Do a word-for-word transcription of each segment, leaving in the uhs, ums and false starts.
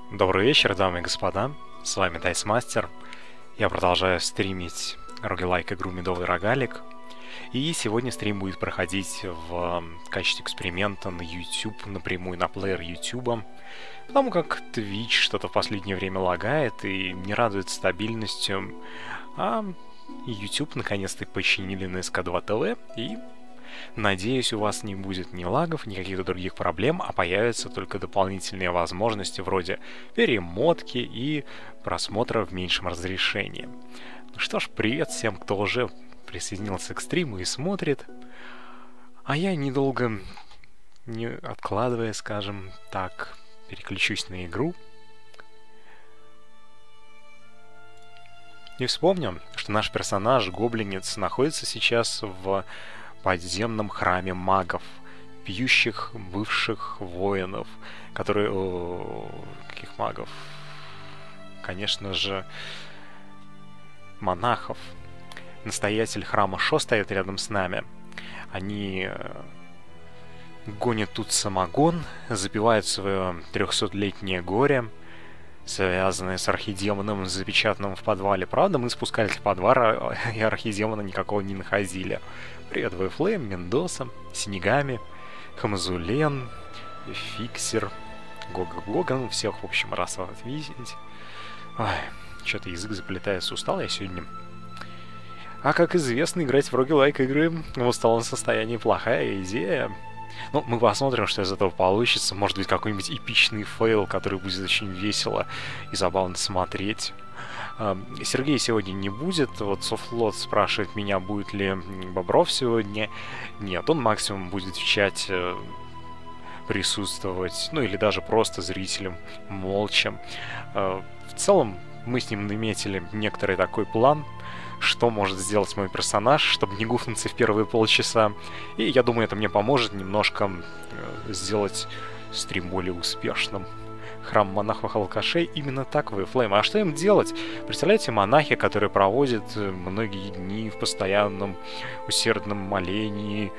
Добрый вечер, дамы и господа, с вами Дайсмастер. Я продолжаю стримить рогалайк игру Медовый Рогалик. И сегодня стрим будет проходить в качестве эксперимента на YouTube, напрямую на плеер YouTube. Потому как Twitch что-то в последнее время лагает и не радует стабильностью. А YouTube наконец-то починили на эс ка два тэ вэ и... Надеюсь, у вас не будет ни лагов, ни каких-то других проблем, а появятся только дополнительные возможности вроде перемотки и просмотра в меньшем разрешении. Ну что ж, привет всем, кто уже присоединился к стриму и смотрит. А я недолго, не откладывая, скажем так, переключусь на игру. И вспомним, что наш персонаж, гоблинец, находится сейчас в подземном храме магов, пьющих бывших воинов, которые... О, каких магов? Конечно же, монахов. Настоятель храма Шо стоит рядом с нами. Они гонят тут самогон, запивают свое трехсотлетнее горе, связанные с архидемоном, запечатанным в подвале. Правда, мы спускались в подвал, и архидемона никакого не находили. Привет, Вейфлейм, Мендоса, Синегами, Хамазулен, Фиксер, Гога-Гога, ну всех, в общем, раз вот видеть. Ой, что-то язык заплетается, устал я сегодня. А как известно, играть в рогалайк игры в усталом состоянии плохая идея. Ну, мы посмотрим, что из этого получится. Может быть, какой-нибудь эпичный фейл, который будет очень весело и забавно смотреть. Сергей сегодня не будет. Вот Софтлот спрашивает меня, будет ли Бобров сегодня. Нет, он максимум будет в чате присутствовать. Ну, или даже просто зрителем, молча. В целом, мы с ним наметили некоторый такой план, что может сделать мой персонаж, чтобы не гуфнуться в первые полчаса. И я думаю, это мне поможет немножко сделать стрим более успешным. Храм монахов-алкашей именно так, Вейфлейм. А что им делать? Представляете, монахи, которые проводят многие дни в постоянном усердном молении.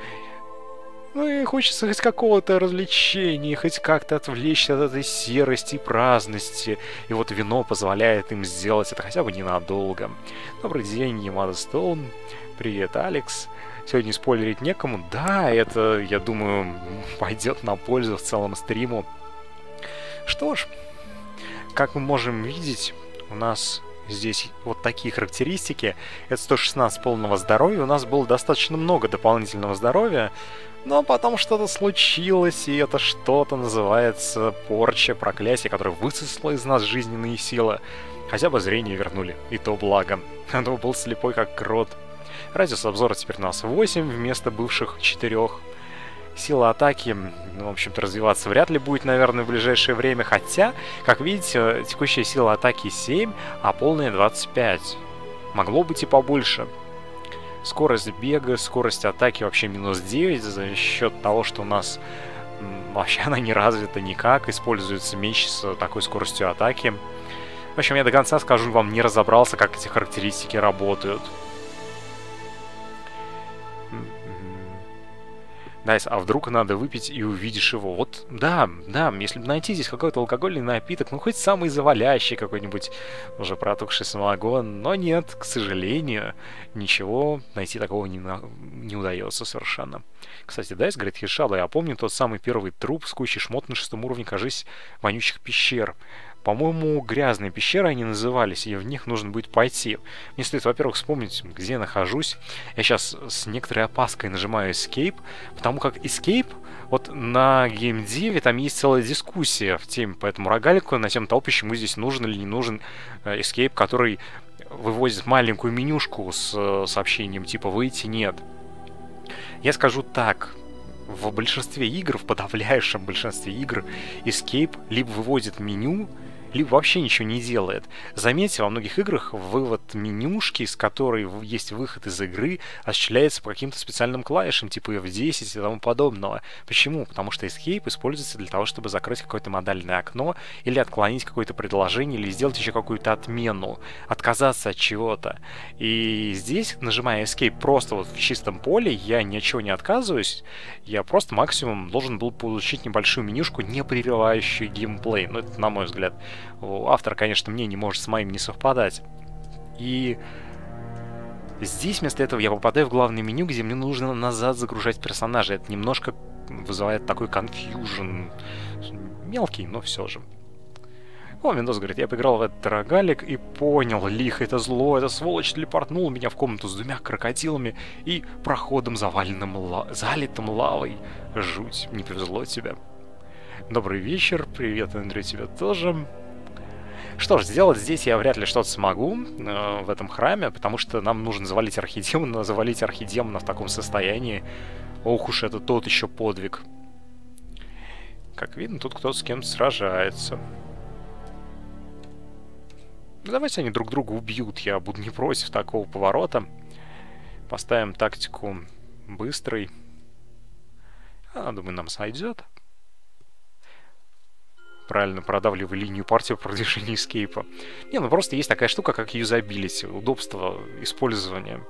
Ну и хочется хоть какого-то развлечения, хоть как-то отвлечься от этой серости и праздности. И вот вино позволяет им сделать это хотя бы ненадолго. Добрый день, Ямада Стоун. Привет, Алекс. Сегодня спойлерить некому. Да, это, я думаю, пойдет на пользу в целом стриму. Что ж, как мы можем видеть, у нас здесь вот такие характеристики. Это сто шестнадцать полного здоровья. У нас было достаточно много дополнительного здоровья. Но потом что-то случилось, и это что-то называется порча, проклятие, которое высосало из нас жизненные силы. Хотя бы зрение вернули, и то благо. А то был слепой как крот. Радиус обзора теперь у нас восемь вместо бывших четырёх. Сила атаки, ну, в общем-то, развиваться вряд ли будет, наверное, в ближайшее время. Хотя, как видите, текущая сила атаки семь, а полная двадцать пять. Могло быть и побольше. Скорость бега, скорость атаки вообще минус девять за счет того, что у нас м, вообще она не развита никак. Используется меч с такой скоростью атаки. В общем, я до конца, скажу вам, не разобрался, как эти характеристики работают. Дайс, а вдруг надо выпить и увидишь его? Вот, да, да, если бы найти здесь какой-то алкогольный напиток, ну хоть самый завалящий какой-нибудь уже протухший самогон, но нет, к сожалению, ничего найти такого не, на... не удается совершенно. Кстати, Дайс говорит, Хишала, я помню тот самый первый труп с кучей шмот на шестом уровне, кажись, вонючих пещер. По-моему, грязные пещеры они назывались, и в них нужно будет пойти. Мне стоит, во-первых, вспомнить, где я нахожусь. Я сейчас с некоторой опаской нажимаю Escape, потому как Escape, вот на геймдеве там есть целая дискуссия в теме по этому рогалику, на тему того, почему здесь нужен или не нужен Escape, который выводит маленькую менюшку с сообщением типа «выйти нет». Я скажу так. В большинстве игр, в подавляющем большинстве игр, Escape либо выводит меню, либо вообще ничего не делает. Заметьте, во многих играх вывод менюшки, с которой есть выход из игры, осуществляется по каким-то специальным клавишам, типа эф десять и тому подобного. Почему? Потому что Escape используется для того, чтобы закрыть какое-то модальное окно, или отклонить какое-то предложение, или сделать еще какую-то отмену, отказаться от чего-то. И здесь, нажимая Escape просто вот в чистом поле, я ни от чего не отказываюсь, я просто максимум должен был получить небольшую менюшку, не прерывающую геймплей. Ну, это на мой взгляд. Автор, конечно, мнение может с моим не совпадать. И здесь вместо этого я попадаю в главное меню, где мне нужно назад загружать персонажа. Это немножко вызывает такой конфьюжн. Мелкий, но все же. О, Windows говорит, я поиграл в этот рогалик и понял, лихо, это зло, это сволочь телепортнул меня в комнату с двумя крокодилами и проходом, заваленным ла... залитым лавой. Жуть, не повезло тебе. Добрый вечер, привет, Андрей, тебе тоже. Что ж, сделать здесь я вряд ли что-то смогу э, в этом храме, потому что нам нужно завалить архидемона, завалить архидемона в таком состоянии. Ох уж это тот еще подвиг. Как видно, тут кто-то с кем-то сражается. Ну, давайте они друг друга убьют, я буду не против такого поворота. Поставим тактику быстрый. А, думаю, нам сойдет. Правильно, продавливаю линию партии по продвижению эскейпа. Не, ну просто есть такая штука, как юзабилити, удобство использования.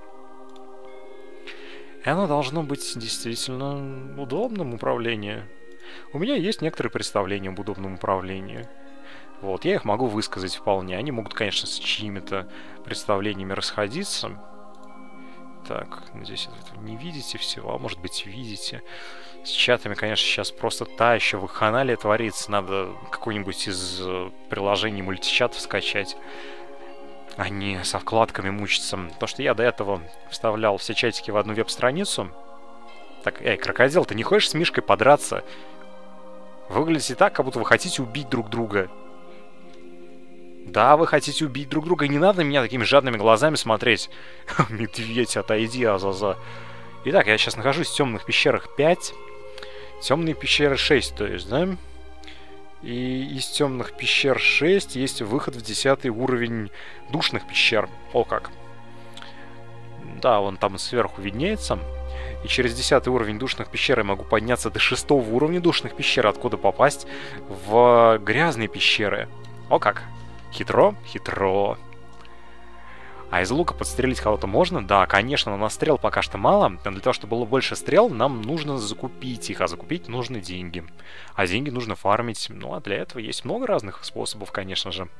И оно должно быть действительно удобным управлению. У меня есть некоторые представления об удобном управлении. Вот, я их могу высказать вполне. Они могут, конечно, с чьими-то представлениями расходиться. Так, надеюсь, вы не видите всего, а может быть, видите. С чатами, конечно, сейчас просто та еще вакханалия творится. Надо какой-нибудь из приложений мультичатов скачать, а не со вкладками мучиться. То, что я до этого вставлял все чатики в одну веб-страницу. Так, эй, крокодил, ты не хочешь с Мишкой подраться? Выглядите так, как будто вы хотите убить друг друга. Да, вы хотите убить друг друга, и не надо на меня такими жадными глазами смотреть. Медведь, отойди, Азаза. Итак, я сейчас нахожусь в темных пещерах пять. Темные пещеры шесть, то есть, да? И из темных пещер шесть есть выход в десятый уровень душных пещер. О как. Да, вон там сверху виднеется. И через десятый уровень душных пещер я могу подняться до шестого уровня душных пещер, откуда попасть в грязные пещеры. О как. Хитро? Хитро. А из лука подстрелить кого-то можно? Да, конечно, но на стрел пока что мало. Но для того, чтобы было больше стрел, нам нужно закупить их. А закупить нужны деньги. А деньги нужно фармить. Ну, а для этого есть много разных способов, конечно же.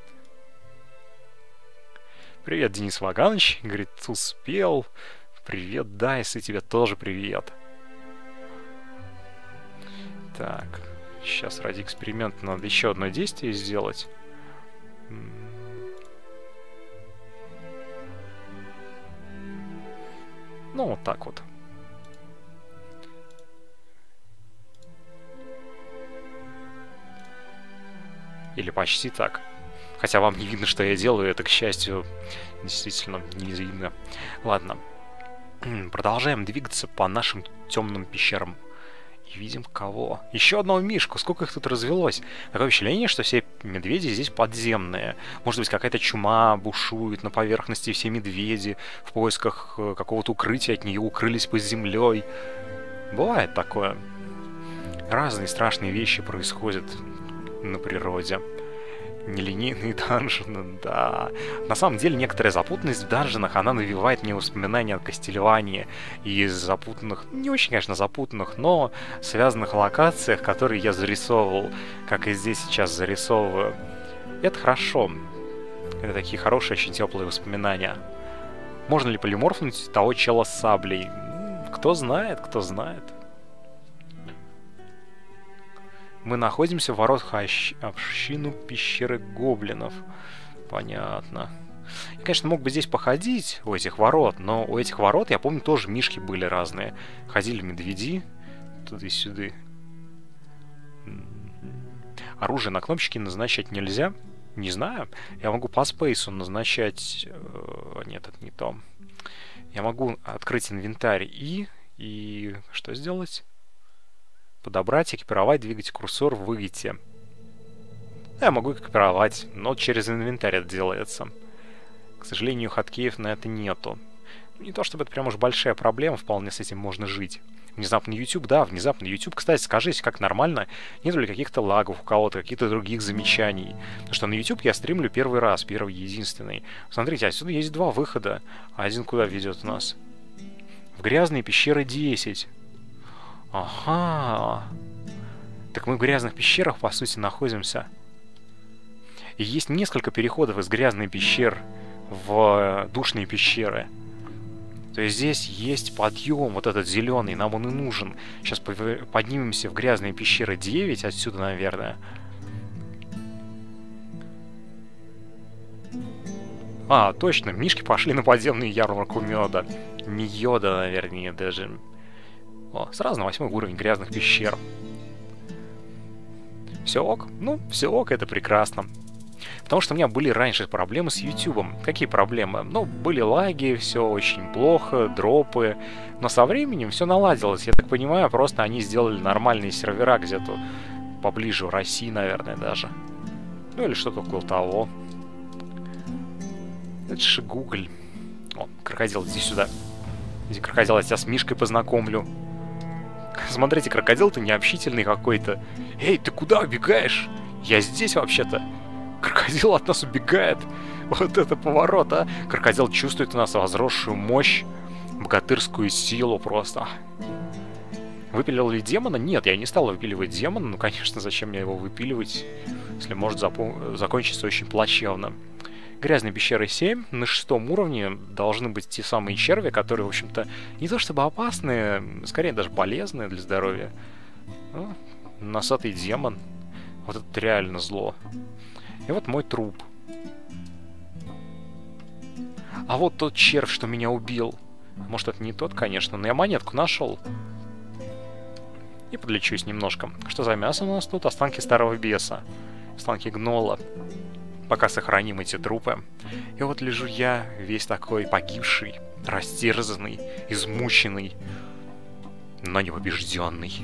Привет, Денис Ваганович. Говорит, успел. Привет, Дайс, и тебе тоже привет. Так, сейчас ради эксперимента надо еще одно действие сделать. Ну, вот так вот. Или почти так. Хотя вам не видно, что я делаю, это, к счастью, действительно не видно. Ладно. Продолжаем двигаться по нашим темным пещерам. И видим кого? Еще одного мишку. Сколько их тут развелось? Такое впечатление, что все медведи здесь подземные. Может быть, какая-то чума бушует на поверхности, все медведи в поисках какого-то укрытия от нее укрылись под землей. Бывает такое. Разные страшные вещи происходят на природе. Нелинейные данжены, да. На самом деле, некоторая запутанность в данженах, она навевает мне воспоминания о Кастильвании и запутанных, не очень, конечно, запутанных, но связанных локациях, которые я зарисовывал, как и здесь сейчас зарисовываю. Это хорошо. Это такие хорошие, очень теплые воспоминания. Можно ли полиморфнуть того чела с саблей? Кто знает, кто знает. Мы находимся в воротах общину пещеры гоблинов. Понятно. Я, конечно, мог бы здесь походить, у этих ворот, но у этих ворот, я помню, тоже мишки были разные. Ходили медведи туда-сюда. Оружие на кнопочки назначать нельзя. Не знаю. Я могу по спейсу назначать... Нет, это не то. Я могу открыть инвентарь и... И... Что сделать? Подобрать, экипировать, двигать курсор, выйти. Я могу экипировать, но через инвентарь это делается. К сожалению, хаткеев на это нету. Не то чтобы это прям уж большая проблема, вполне с этим можно жить. Внезапно YouTube, да, внезапно YouTube. Кстати, скажите, как нормально, нет ли каких-то лагов у кого-то, каких-то других замечаний? Потому что на YouTube я стримлю первый раз, первый единственный. Смотрите, отсюда есть два выхода. Один куда ведет у нас? В грязные пещеры десять. Ага. Так мы в грязных пещерах, по сути, находимся. И есть несколько переходов из грязной пещер в душные пещеры. То есть здесь есть подъем, вот этот зеленый, нам он и нужен. Сейчас поднимемся в грязные пещеры девять отсюда, наверное. А, точно, мишки пошли на подземную ярмарку меда. Не йода, наверное, даже. О, сразу на восьмой уровень грязных пещер. Все ок? Ну, все ок, это прекрасно. Потому что у меня были раньше проблемы с ютубом. Какие проблемы? Ну, были лаги, все очень плохо, дропы. Но со временем все наладилось. Я так понимаю, просто они сделали нормальные сервера где-то поближе в России, наверное, даже. Ну, или что-то около того. Это же Google. О, крокодил, иди сюда. Иди, крокодил, я тебя с Мишкой познакомлю. Смотрите, крокодил-то необщительный какой-то. Эй, ты куда убегаешь? Я здесь вообще-то. Крокодил от нас убегает. Вот это поворот, а. Крокодил чувствует у нас возросшую мощь, богатырскую силу просто. Выпилил ли демона? Нет, я не стал выпиливать демона. Ну, конечно, зачем мне его выпиливать, если может запо- закончиться очень плачевно. Грязные пещеры семь. На шестом уровне должны быть те самые черви, которые, в общем-то, не то чтобы опасные, скорее даже полезные для здоровья. Ну, носатый демон. Вот это реально зло. И вот мой труп. А вот тот червь, что меня убил. Может, это не тот, конечно, но я монетку нашел. И подлечусь немножко. Что за мясо у нас тут? Останки старого беса. Останки гнола. Пока сохраним эти трупы. И вот лежу я, весь такой погибший, растерзанный, измученный, но непобежденный.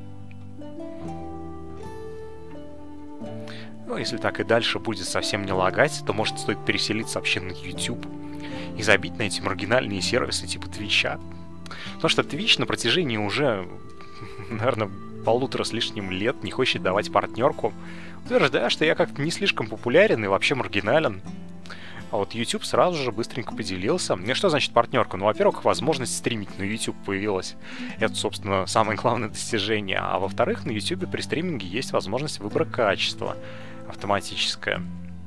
Ну, если так и дальше будет совсем не лагать, то может стоит переселиться вообще на YouTube и забить на эти маргинальные сервисы типа Твича. Потому что Twitch на протяжении уже, наверное, полутора с лишним лет не хочет давать партнерку, утверждая, что я как-то не слишком популярен и вообще маргинален. А вот YouTube сразу же быстренько поделился. И что значит партнерка? Ну, во-первых, возможность стримить на YouTube появилась. Это, собственно, самое главное достижение. А во-вторых, на YouTube при стриминге есть возможность выбора качества автоматическая.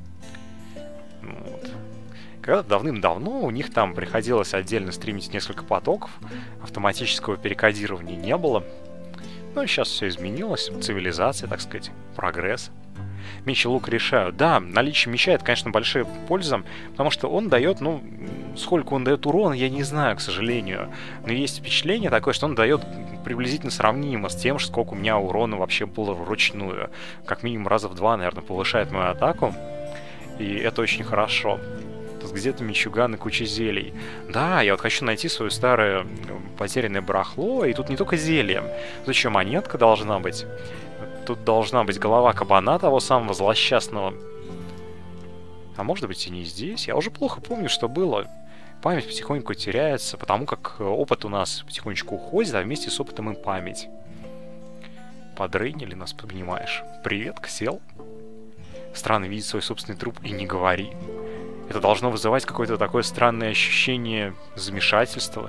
Вот. Когда-то давным-давно у них там приходилось отдельно стримить несколько потоков, автоматического перекодирования не было. Но сейчас все изменилось, цивилизация, так сказать, прогресс. Меч и лук решают. Да, наличие меча — это, конечно, большая польза, потому что он дает, ну, сколько он дает урона, я не знаю, к сожалению. Но есть впечатление такое, что он дает приблизительно сравнимо с тем, сколько у меня урона вообще было вручную. Как минимум раза в два, наверное, повышает мою атаку. И это очень хорошо. Тут где-то мечуган и куча зелий. Да, я вот хочу найти свое старое потерянное барахло, и тут не только зелье. Тут еще монетка должна быть. Тут должна быть голова кабана, того самого злосчастного. А может быть и не здесь? Я уже плохо помню, что было. Память потихоньку теряется, потому как опыт у нас потихонечку уходит, а вместе с опытом и память. Подрынили нас, понимаешь? Привет, сел. Странно видеть свой собственный труп и не говори. Это должно вызывать какое-то такое странное ощущение замешательства.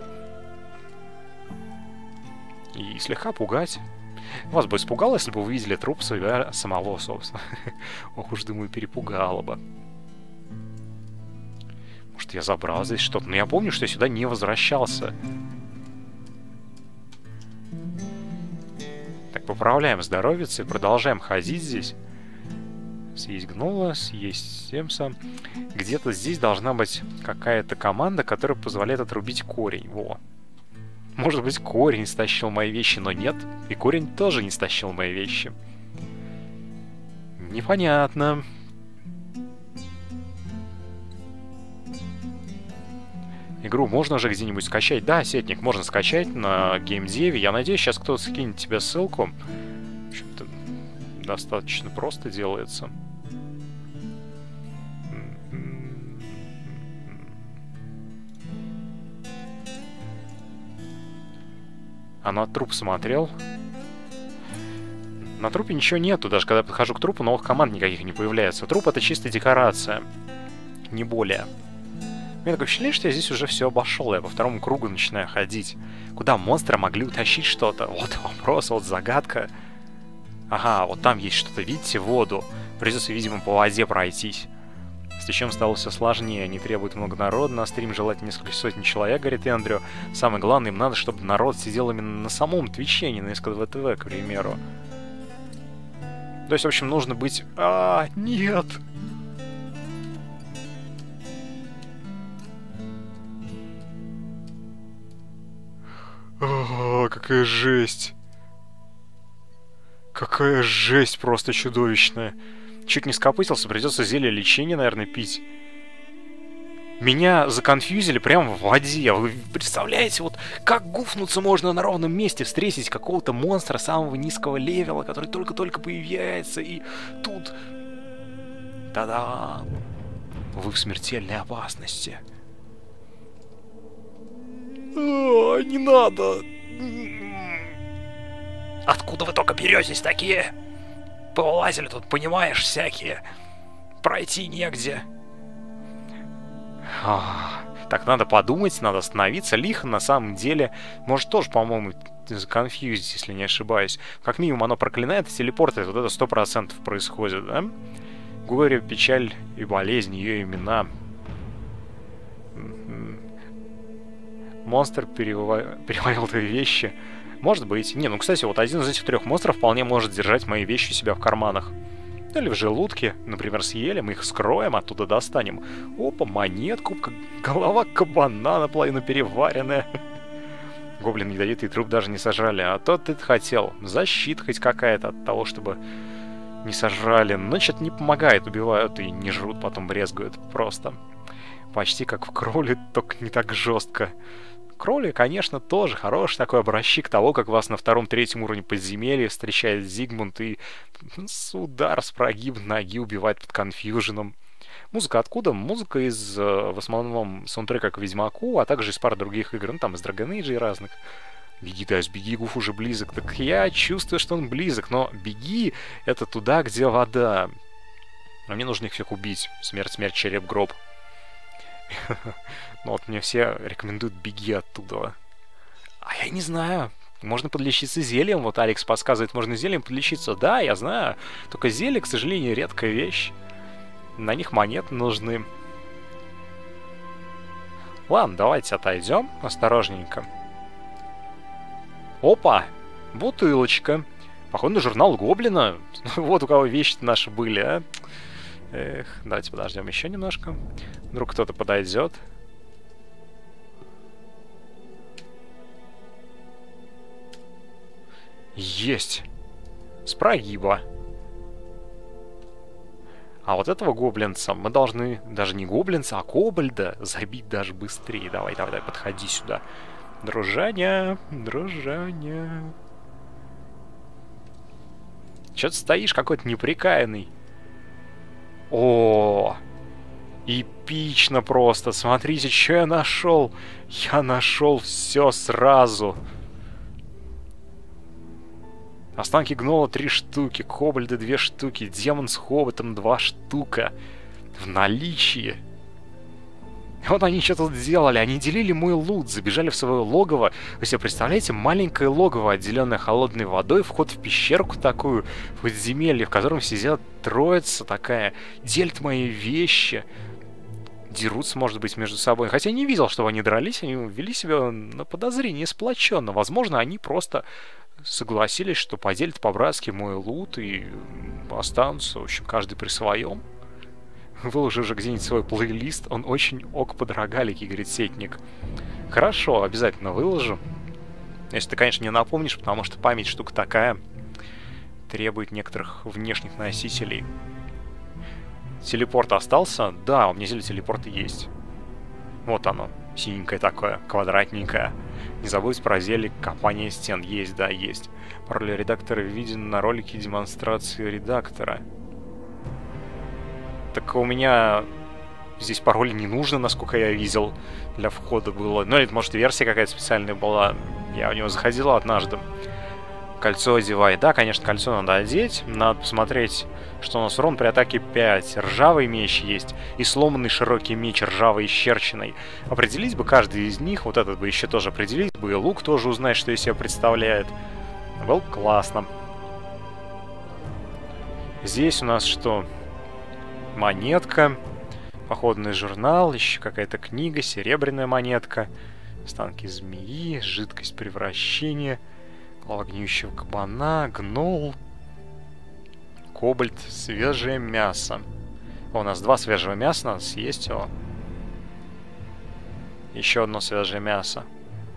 И слегка пугать. Вас бы испугало, если бы вы видели труп себя самого, собственно. Ох уж, думаю, перепугало бы. Может, я забрал здесь что-то. Но я помню, что я сюда не возвращался. Так, поправляем здоровьице и продолжаем ходить здесь. Съесть гнола, съесть семса. Где-то здесь должна быть какая-то команда, которая позволяет отрубить корень. Во. Может быть, корень стащил мои вещи, но нет. И корень тоже не стащил мои вещи. Непонятно. Игру можно же где-нибудь скачать? Да, сетник можно скачать на геймдеве. Я надеюсь, сейчас кто-то скинет тебе ссылку. В общем-то, достаточно просто делается. А на труп смотрел? На трупе ничего нету. Даже когда я подхожу к трупу, новых команд никаких не появляется. Труп — это чисто декорация. Не более. У меня такое впечатление, что я здесь уже все обошел. Я по второму кругу начинаю ходить. Куда монстры могли утащить что-то? Вот вопрос, вот загадка. Ага, вот там есть что-то. Видите, воду. Придется, видимо, по воде пройтись. С Твичем стало все сложнее, они требуют много народа, на стрим желательно несколько сотен человек, говорит Эндрю. Самое главное, им надо, чтобы народ сидел именно на самом Твиче, не на эс ка два тэ вэ, к примеру. То есть, в общем, нужно быть... А, нет! О, какая жесть! Какая жесть просто чудовищная! Чуть не скопытился, придется зелье лечения, наверное, пить. Меня законфьюзили прямо в воде. Вы представляете, вот как гуфнуться можно на ровном месте, встретить какого-то монстра самого низкого левела, который только-только появляется, и тут... Та-дам! Вы в смертельной опасности. О, не надо! Откуда вы только беретесь такие? Повылазили тут, понимаешь, всякие. Пройти негде. А, так, надо подумать, надо остановиться. Лихо, на самом деле, может тоже, по-моему, законфьюзить, если не ошибаюсь. Как минимум, оно проклинает и телепортает. Вот это сто процентов происходит, да? Горе, печаль и болезнь, ее имена. Монстр переварил твои вещи. Может быть. Не, ну, кстати, вот один из этих трех монстров вполне может держать мои вещи у себя в карманах. Или в желудке. Например, съели, мы их скроем, оттуда достанем. Опа, монетку, голова кабана наполовину переваренная. Гоблин ядовитый труп даже не сожрали. А то ты хотел. Защита хоть какая-то от того, чтобы не сожрали. Но что-то не помогает, убивают и не жрут, потом брезгуют. Просто. Почти как в Кроле, только не так жестко. Кроли, конечно, тоже хороший такой образчик того, как вас на втором-третьем уровне подземелья встречает Зигмунд и с удара с прогиб ноги убивает под конфьюженом. Музыка откуда? Музыка из, в основном, саундтрека к Ведьмаку, а также из пары других игр, ну там из Dragon Age и разных. Беги, Тайс, беги, Гуф уже близок. Так я чувствую, что он близок, но беги — это туда, где вода. А мне нужно их всех убить. Смерть, смерть, череп, гроб. Ну вот мне все рекомендуют беги оттуда. А я не знаю. Можно подлечиться зельем. Вот Алекс подсказывает, можно зельем подлечиться. Да, я знаю. Только зелье, к сожалению, редкая вещь. На них монеты нужны. Ладно, давайте отойдем осторожненько. Опа! Бутылочка. Походу на журнал Гоблина. Вот у кого вещи-то наши были, а. Эх, давайте подождем еще немножко. Вдруг кто-то подойдет. Есть! С прогиба. А вот этого гоблинца мы должны, даже не гоблинца, а кобальда, забить даже быстрее. Давай, давай, давай, подходи сюда. Дружаня, дружаня. Чё ты стоишь какой-то неприкаянный? О, эпично просто. Смотрите, что я нашел. Я нашел все сразу. Останки гнола три штуки, кобальды две штуки, демон с хоботом два штука. В наличии. Вот они что тут делали. Они делили мой лут, забежали в свое логово. Вы себе представляете, маленькое логово, отделенное холодной водой, вход в пещерку такую, в подземелье, в котором сидят троица такая, делят мои вещи. Дерутся, может быть, между собой. Хотя я не видел, чтобы они дрались, они вели себя на подозрение сплоченно. Возможно, они просто согласились, что поделят по-братски мой лут и останутся, в общем, каждый при своем. Выложи уже где-нибудь свой плейлист, он очень ок под рогалики, говорит Сетник. Хорошо, обязательно выложу. Если ты, конечно, не напомнишь, потому что память штука такая, требует некоторых внешних носителей. Телепорт остался? Да, у меня зелье телепорта есть. Вот оно, синенькое такое, квадратненькое. Не забудь про зелье копания стен. Есть, да, есть. Пароль редактора виден на ролике демонстрации редактора. Так у меня здесь пароль не нужно, насколько я видел, для входа было. Ну, это, может, версия какая-то специальная была. Я в него заходил однажды. Кольцо одевай. Да, конечно, кольцо надо одеть. Надо посмотреть, что у нас урон при атаке пять. Ржавый меч есть. И сломанный широкий меч ржавый исчерченный. Определить бы каждый из них. Вот этот бы еще тоже определить бы. И лук тоже узнать, что из себя представляет. Было классно. Здесь у нас что? Монетка. Походный журнал. Еще какая-то книга. Серебряная монетка. Останки змеи. Жидкость превращения. Голова гниющего кабана. Гнол. Кобальт. Свежее мясо. О, у нас два свежего мяса. Надо съесть его. Еще одно свежее мясо.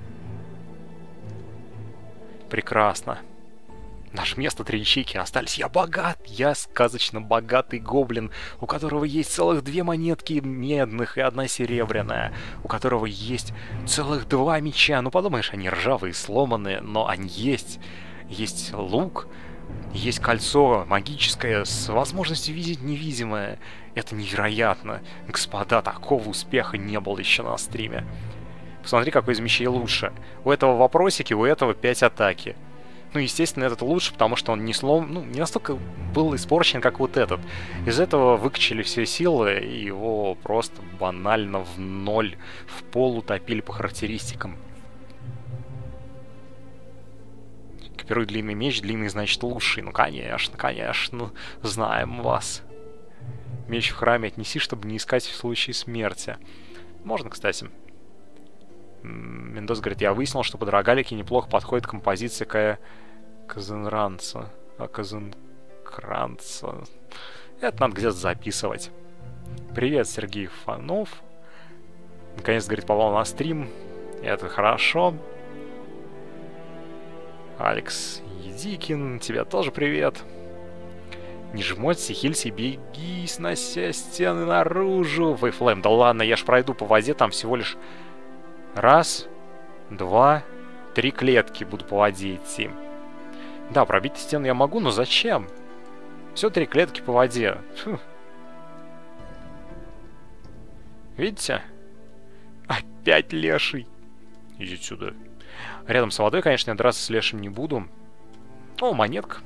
Прекрасно. Наше место, три ячейки остались. Я богат. Я сказочно богатый гоблин, у которого есть целых две монетки медных и одна серебряная. У которого есть целых два меча. Ну, подумаешь, они ржавые, сломанные, но они есть. Есть лук. Есть кольцо магическое с возможностью видеть невидимое. Это невероятно. Господа, такого успеха не было еще на стриме. Посмотри, какой из мечей лучше. У этого вопросики, у этого пять атаки. Ну, естественно, этот лучше, потому что он не слом... ну, не настолько был испорчен, как вот этот. Из этого выкачали все силы, и его просто банально в ноль, в пол утопили по характеристикам. Копируй длинный меч, длинный значит лучший. Ну, конечно, конечно, знаем вас. Меч в храме отнеси, чтобы не искать в случае смерти. Можно, кстати. Мендос говорит, я выяснил, что под рогалики неплохо подходит композиция Кая Казанранца. А Казанкранца. Это надо где-то записывать. Привет, Сергей Фанов. Наконец, говорит, попал на стрим. Это хорошо. Алекс Едикин, тебя тоже привет. Не жмоться, хилься, беги, снося стены наружу. Вейфлейм, да ладно, я ж пройду по воде, там всего лишь раз, два, три клетки буду по воде идти. Да, пробить стену я могу, но зачем? Все три клетки по воде. Фу. Видите? Опять леший. Иди сюда. Рядом с водой, конечно, я драться с лешим не буду. О, монетка.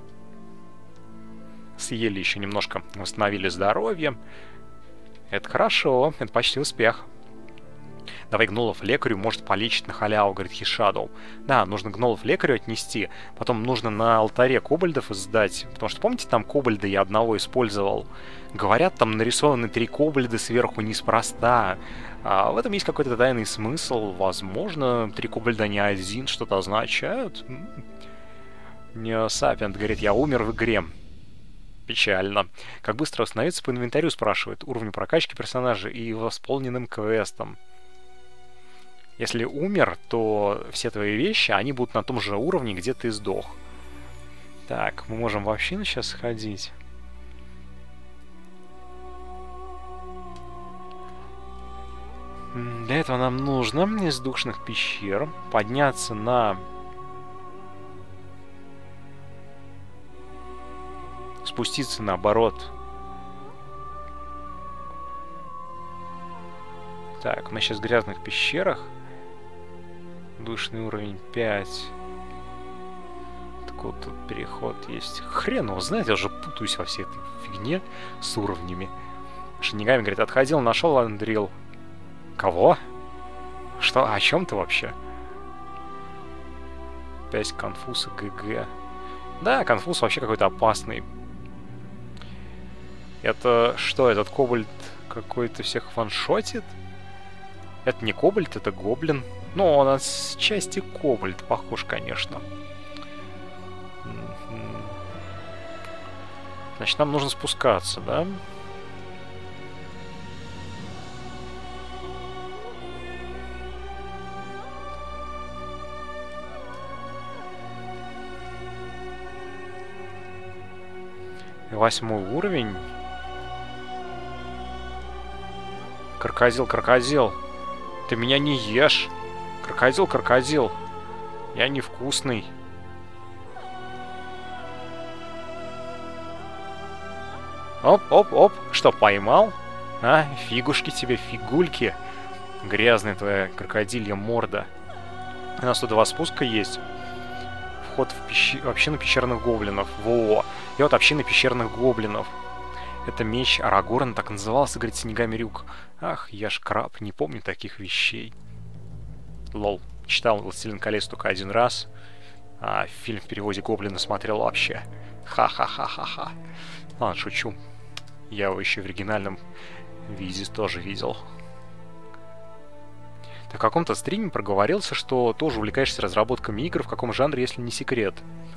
Съели еще немножко, восстановили здоровье. Это хорошо, это почти успех. Давай гнолов лекарю, может полечить на халяву, говорит Хишадоу. Да, нужно гнолов лекарю отнести. Потом нужно на алтаре кобальдов издать. Потому что, помните, там кобальда я одного использовал. Говорят, там нарисованы три кобальда сверху неспроста. А в этом есть какой-то тайный смысл. Возможно, три кобальда не один что-то означают. Не Сапиент говорит, я умер в игре. Печально. Как быстро восстановиться по инвентарю, спрашивает. Уровню прокачки персонажа и восполненным квестом. Если умер, то все твои вещи, они будут на том же уровне, где ты сдох. Так, мы можем в общину сейчас сходить. Для этого нам нужно из душных пещер подняться на... спуститься наоборот. Так, мы сейчас в грязных пещерах. Душный уровень пять. Так вот тут переход есть. Хрен его знает, я уже путаюсь во всей этой фигне с уровнями. Шинигами говорит, отходил, нашел Андрил. Кого? Что? О чем ты вообще? Опять конфуз и ГГ. Да, конфуз вообще какой-то опасный. Это что, этот кобальт какой-то всех ваншотит? Это не кобальт, это гоблин. Ну, он с части кобальт похож, конечно. Значит, нам нужно спускаться, да? Восьмой уровень. Крокодил, крокодил. Ты меня не ешь. Крокодил, крокодил. Я невкусный. Оп, оп, оп. Что, поймал? А, фигушки тебе, фигульки. Грязная твоя крокодилья морда. У нас тут два спуска есть. Вход в, пещ... в общину пещерных гоблинов. Во! И вот община пещерных гоблинов. Это меч Арагорна, так назывался, говорит Синегами Рюк. Ах, я ж краб, не помню таких вещей. Лол. Читал «Властелин колец» только один раз. А фильм в переводе «Гоблина» смотрел вообще. Ха-ха-ха-ха-ха. Ладно, шучу. Я его еще в оригинальном виде тоже видел. Ты в каком-то стриме проговорился, что тоже увлекаешься разработками игр. В каком жанре, если не секрет?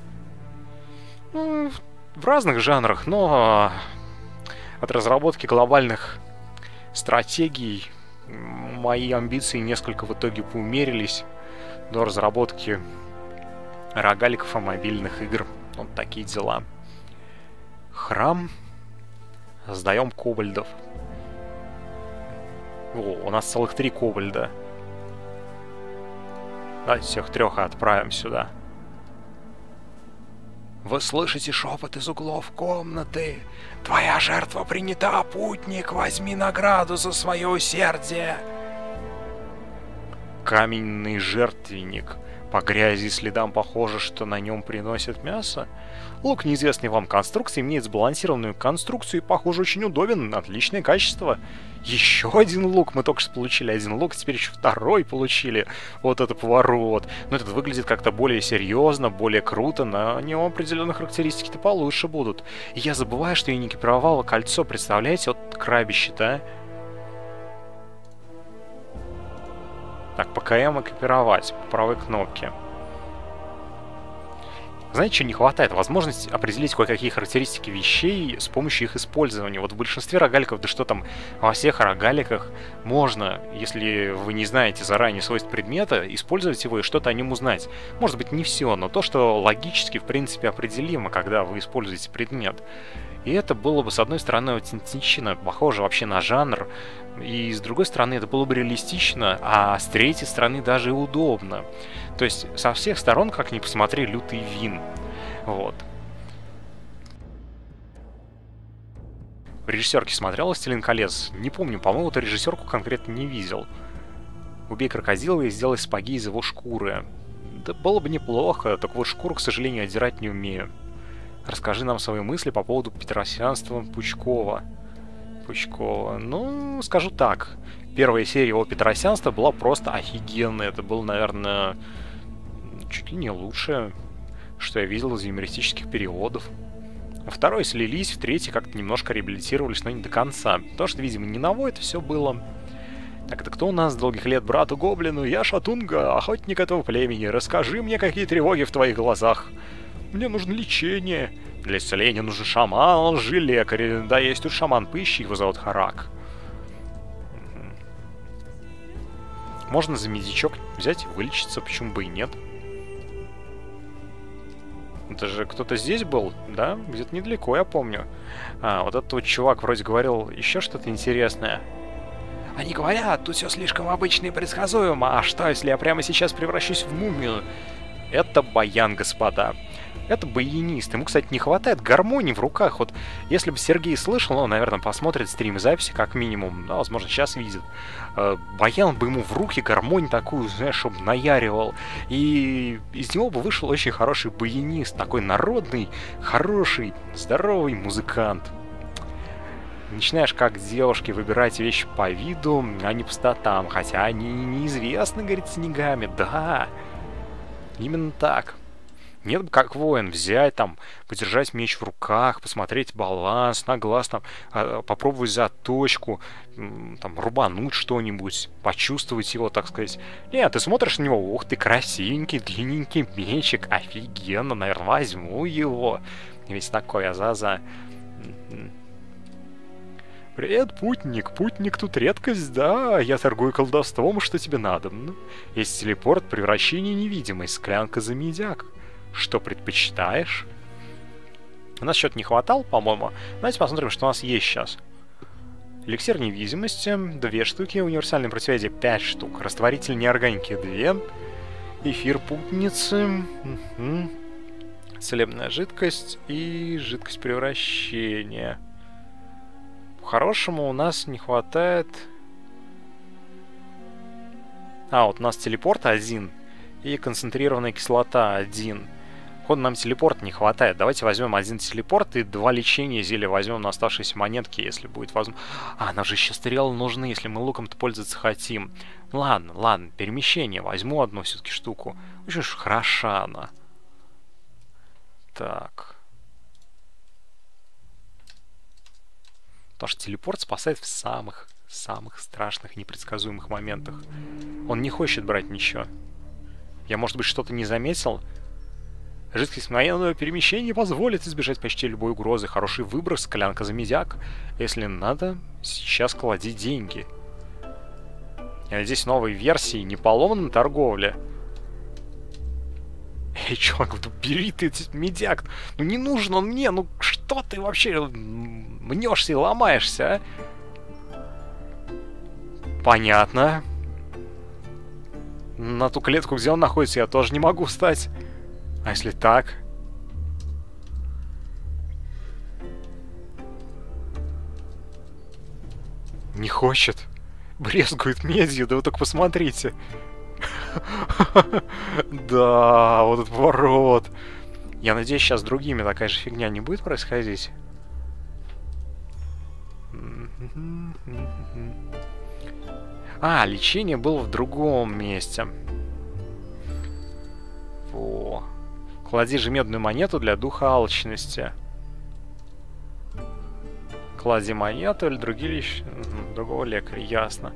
Ну, в разных жанрах, но от разработки глобальных стратегий мои амбиции несколько в итоге поумерились до разработки рогаликов и мобильных игр. Вот такие дела. Храм. Сдаем кобальдов. О, у нас целых три кобальда. Давайте всех трех отправим сюда. Вы слышите шепот из углов комнаты? Твоя жертва принята, путник, возьми награду за свое усердие. Каменный жертвенник. По грязи и следам похоже, что на нем приносят мясо. Лук неизвестной вам конструкции имеет сбалансированную конструкцию и, похоже, очень удобен. Отличное качество. Еще один лук. Мы только что получили один лук, теперь еще второй получили. Вот это поворот. Но этот выглядит как-то более серьезно, более круто. На нем определенные характеристики-то получше будут. И я забываю, что я не экипировала кольцо. Представляете? Вот крабище-то, а? Так, ПКМ экипировать по правой кнопке. Знаете, что не хватает? Возможность определить кое-какие характеристики вещей с помощью их использования. Вот в большинстве рогаликов, да что там, во всех рогаликах можно, если вы не знаете заранее свойств предмета, использовать его и что-то о нем узнать. Может быть, не все, но то, что логически, в принципе, определимо, когда вы используете предмет. И это было бы, с одной стороны, аутентично, похоже вообще на жанр, и с другой стороны, это было бы реалистично, а с третьей стороны даже и удобно. То есть со всех сторон, как ни посмотри, лютый вин. Вот. В режиссерке смотрел «Властелин колец»? Не помню, по-моему, эту режиссерку конкретно не видел. Убей крокодила и сделай сапоги из его шкуры. Да было бы неплохо, так вот шкуру, к сожалению, отдирать не умею. Расскажи нам свои мысли по поводу петросянства Пучкова. Пучкова. Ну, скажу так. Первая серия его петросянства была просто офигенная. Это было, наверное, чуть ли не лучшее, что я видел из юмористических переводов. Во второй слились, в третьей как-то немножко реабилитировались, но не до конца. Потому что, видимо, не ново это все было. Так, это кто у нас? Долгих лет брату Гоблину. Я Шатунга, охотник этого племени. Расскажи мне, какие тревоги в твоих глазах. Мне нужно лечение. Для исцеления нужен шаман, лжелекарь. Да, есть тут шаман, поищи, его зовут Харак. Можно за медичок взять и вылечиться, почему бы и нет. Это же кто-то здесь был, да? Где-то недалеко, я помню. А, вот этот вот чувак вроде говорил еще что-то интересное. Они говорят, тут все слишком обычно и предсказуемо. А что, если я прямо сейчас превращусь в мумию? Это баян, господа. Это баянист. Ему, кстати, не хватает гармонии в руках. Вот если бы Сергей слышал, он, наверное, посмотрит стрим записи как минимум. Ну, возможно, сейчас видит. Баян бы ему в руки гармонию такую, знаешь, чтобы наяривал. И из него бы вышел очень хороший баянист. Такой народный, хороший, здоровый музыкант. Начинаешь как девушки выбирать вещи по виду, а не по статам. Хотя они неизвестны, говорит, снегами. Да, именно так. Нет бы как воин взять, там, подержать меч в руках, посмотреть баланс на глаз, там, попробовать заточку, там, рубануть что-нибудь, почувствовать его, так сказать. Нет, ты смотришь на него, ух ты, красивенький, длинненький мечик, офигенно, наверное, возьму его. Весь такой, азаза. Привет, путник. Путник тут редкость, да. Я торгую колдовством, что тебе надо. Есть телепорт, превращение невидимой, склянка за медяк. Что предпочитаешь? У нас что-то не хватало, по-моему. Давайте посмотрим, что у нас есть сейчас. Эликсир невидимости, две штуки. Универсальное противоядие, пять штук. Растворитель неорганики, две. Эфир путницы. Угу. Целебная жидкость и жидкость превращения. По-хорошему у нас не хватает... А, вот у нас телепорт один и концентрированная кислота один. Походу нам телепорт не хватает. Давайте возьмем один телепорт и два лечения зелья возьмем на оставшиеся монетки, если будет возможно. А, нам же еще стрелы нужны, если мы луком-то пользоваться хотим. Ладно, ладно, перемещение. Возьму одну все-таки штуку. Очень уж хороша она. Так. Потому что телепорт спасает в самых, самых страшных и непредсказуемых моментах. Он не хочет брать ничего. Я, может быть, что-то не заметил? Жидкость мгновенного перемещения позволит избежать почти любой угрозы. Хороший выброс, склянка за медяк. Если надо, сейчас клади деньги. Я надеюсь, в новой версии не поломана торговля. Эй, чувак, ну бери ты медяк. Ну не нужен он мне, ну что ты вообще мнешься и ломаешься, а? Понятно. На ту клетку, где он находится, я тоже не могу встать. А если так? Не хочет. Брезгует медью, да вы только посмотрите. Да, вот этот поворот. Я надеюсь, сейчас с другими такая же фигня не будет происходить. А, лечение было в другом месте. Во. Клади же медную монету для духа алчности. Клади монету или другие лечи... другого лекаря, ясно.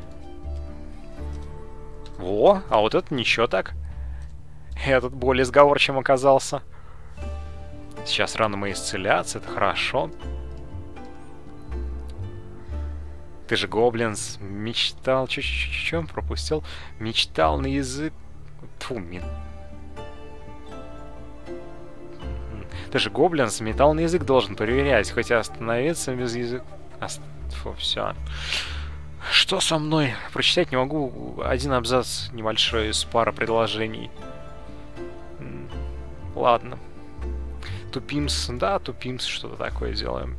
Во, а вот это ничего так. Этот более сговорчивым оказался. Сейчас раны мои исцелятся, это хорошо. Ты же гоблинс, мечтал... Чё-чё-чё, пропустил? Мечтал на язык... Тьфу, мин. Ты же гоблинс, металл на язык должен проверять, хотя остановиться без языка... Ост... Фу, все. Что со мной? Прочитать не могу один абзац небольшой из пары предложений. Ладно. Тупимс, да, тупимс, что-то такое делаем.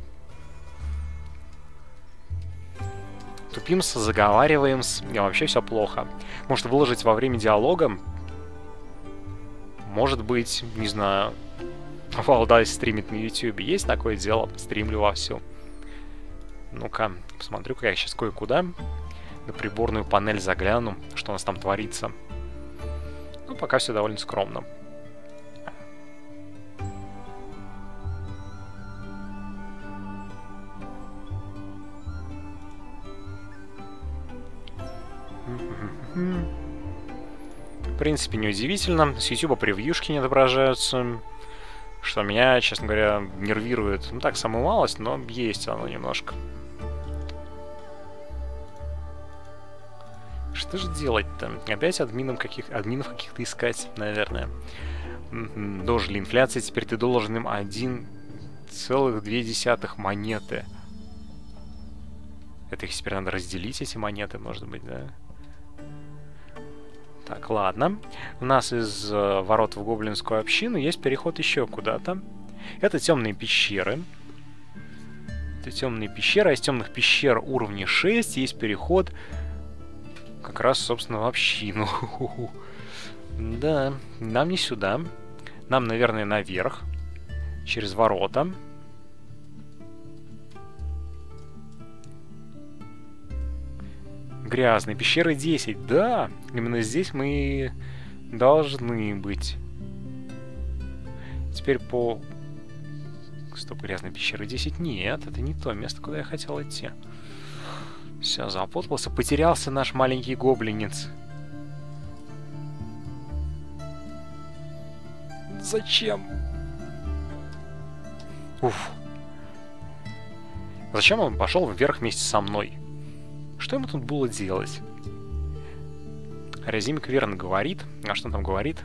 Тупимс, заговариваем, и вообще все плохо. Может выложить во время диалога? Может быть, не знаю... Валдай стримит на YouTube. Есть такое дело? Стримлю вовсю. Ну-ка, посмотрю-ка я сейчас кое-куда. На приборную панель загляну, что у нас там творится. Ну, пока все довольно скромно. В принципе, неудивительно. С YouTube превьюшки не отображаются. Что меня, честно говоря, нервирует. Ну так, самую малость, но есть оно немножко. Что же делать-то? Опять админов каких админов каких-то искать, наверное. Дожили инфляции, теперь ты должен им один целых две десятых монеты. Это их теперь надо разделить, эти монеты, может быть, да? Так, ладно. У нас из э, ворот в гоблинскую общину есть переход еще куда-то. Это темные пещеры. Это темные пещеры. А из темных пещер уровня шесть есть переход как раз, собственно, в общину. Да, нам не сюда. Нам, наверное, наверх. Через ворота. Грязные пещеры десять. Да, именно здесь мы должны быть. Теперь по... Стоп, грязные пещеры десять. Нет, это не то место, куда я хотел идти. Все, запутался. Потерялся наш маленький гоблинец. Зачем? Уф. Зачем он пошел вверх вместе со мной? Что ему тут было делать? Разимик верно говорит. А что он там говорит?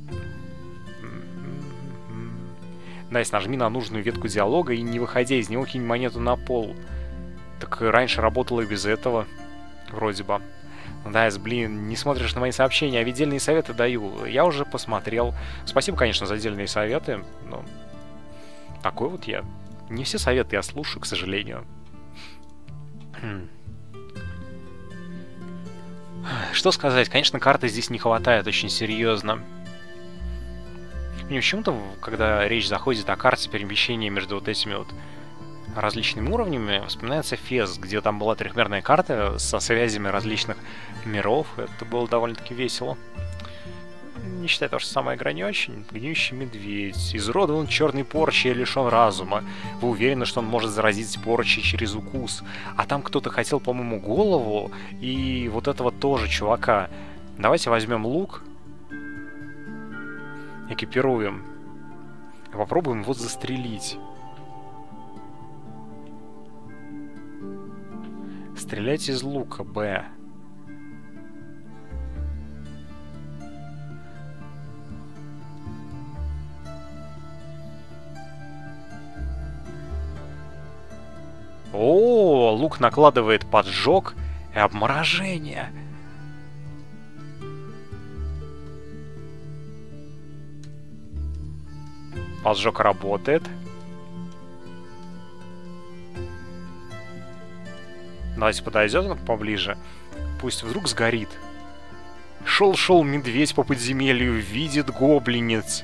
Найс, нажми на нужную ветку диалога и, не выходя из него, кинь монету на пол. Так раньше работало и без этого. Вроде бы. Найс, блин, не смотришь на мои сообщения, а ведь дельные советы даю. Я уже посмотрел. Спасибо, конечно, за дельные советы. Но такой вот я. Не все советы я слушаю, к сожалению. Что сказать? Конечно, карты здесь не хватает очень серьезно. И почему-то, когда речь заходит о карте перемещения между вот этими вот различными уровнями, вспоминается Фес, где там была трехмерная карта со связями различных миров. Это было довольно-таки весело. Не считай то, что самая игра не очень. Гниющий медведь. Изуродован черной порчей и лишен разума. Вы уверены, что он может заразить порчей через укус? А там кто-то хотел, по-моему, голову и вот этого тоже чувака. Давайте возьмем лук. Экипируем. И попробуем его застрелить. Стрелять из лука, Б. О, лук накладывает поджог и обморожение. Поджог работает. Давайте подойдет он поближе. Пусть вдруг сгорит. Шел-шел медведь по подземелью, видит гоблинец.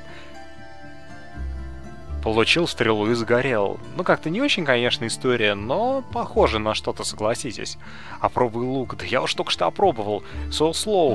Получил стрелу и сгорел. Ну, как-то не очень, конечно, история, но похоже на что-то, согласитесь. Опробуй лук. Да я уж только что опробовал. So slow.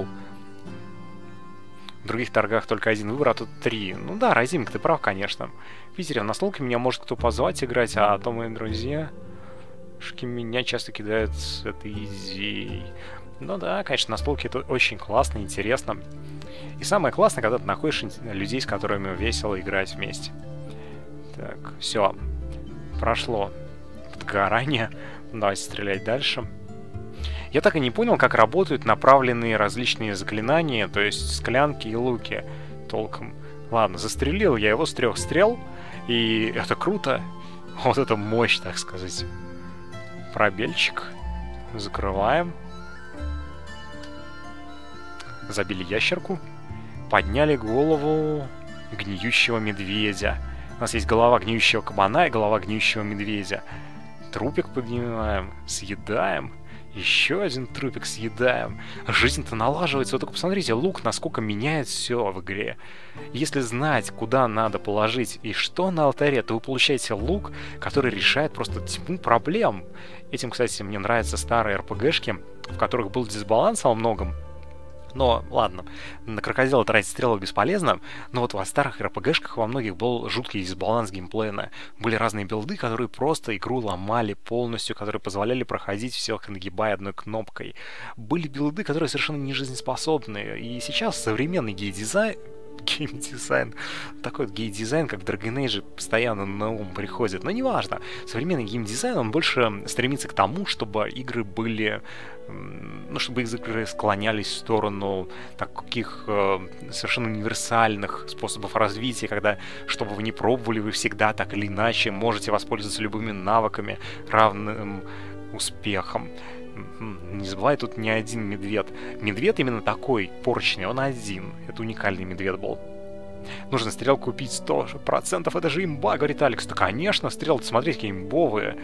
В других торгах только один выбор, а тут три. Ну да, Разимик, ты прав, конечно. В Питере на настолке меня может кто позвать играть, а то мои друзья... Шки меня часто кидают с этой идеей. Ну да, конечно, настолки это очень классно, интересно. И самое классное, когда ты находишь людей, с которыми весело играть вместе. Так, все. Прошло подгорание. Давайте стрелять дальше. Я так и не понял, как работают направленные различные заклинания, то есть склянки и луки толком. Ладно, застрелил я его с трех стрел, и это круто. Вот это мощь, так сказать. Пробельчик. Закрываем. Забили ящерку. Подняли голову гниющего медведя. У нас есть голова гниющего кабана и голова гниющего медведя. Трупик поднимаем, съедаем. Еще один трупик съедаем. Жизнь-то налаживается. Вы только посмотрите, лук насколько меняет все в игре. Если знать, куда надо положить и что на алтаре, то вы получаете лук, который решает просто тьму проблем. Этим, кстати, мне нравятся старые эр пи гэшки, в которых был дисбаланс во многом. Но, ладно, на крокодила тратить стрелы бесполезно, но вот во старых эр пи гэшках во многих был жуткий дисбаланс геймплейна. Были разные билды, которые просто игру ломали полностью, которые позволяли проходить все, нагибая одной кнопкой. Были билды, которые совершенно не жизнеспособны, и сейчас современный геймдизайн геймдизайн. Такой вот геймдизайн, как в Dragon Age, постоянно на ум приходит. Но неважно. Современный геймдизайн, он больше стремится к тому, чтобы игры были... Ну, чтобы игры склонялись в сторону таких э, совершенно универсальных способов развития, когда, что бы вы ни пробовали, вы всегда так или иначе можете воспользоваться любыми навыками, равным успехом. Не забывай, тут не один медведь. Медведь именно такой, порчный, он один. Это уникальный медведь был. Нужно стрел купить сто процентов, это же имба, говорит Алекс. Да, конечно, стрелы, смотрите, какие имбовые.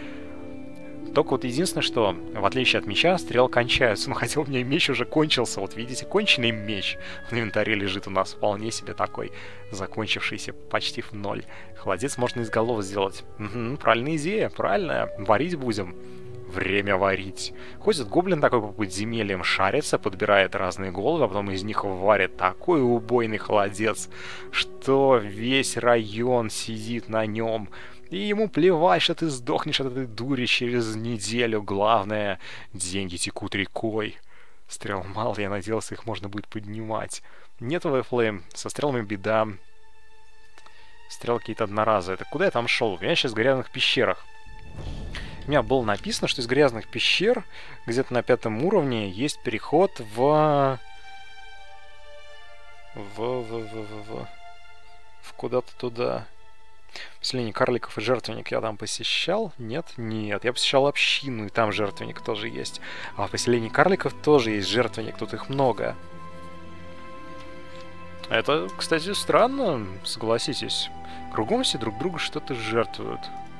Только вот единственное, что, в отличие от меча, стрел кончаются. Ну, хотя у меня меч уже кончился. Вот видите, конченый меч в инвентаре лежит у нас. Вполне себе такой, закончившийся почти в ноль. Холодец можно из голов сделать. Угу, правильная идея, правильная. Варить будем. Время варить. Ходит гоблин такой по подземельям, шарится, подбирает разные головы, а потом из них варит такой убойный холодец, что весь район сидит на нем. И ему плевать, что ты сдохнешь от этой дури через неделю. Главное, деньги текут рекой. Стрел мало, я надеялся, их можно будет поднимать. Нет вэфлейм, со стрелами беда. Стрелы какие-то одноразовые. Это куда я там шел? Я сейчас в грязных пещерах. У меня было написано, что из грязных пещер, где-то на пятом уровне, есть переход в... В... В... В... В... В... в куда-то туда. Поселение карликов и жертвенник я там посещал? Нет? Нет. Я посещал общину, и там жертвенник тоже есть. А в поселении карликов тоже есть жертвенник, тут их много. Это, кстати, странно, согласитесь. Кругом все друг другу что-то жертвуют.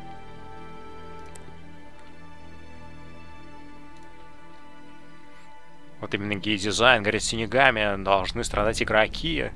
Вот именно гей-дизайн, говорит, синегами должны страдать игроки.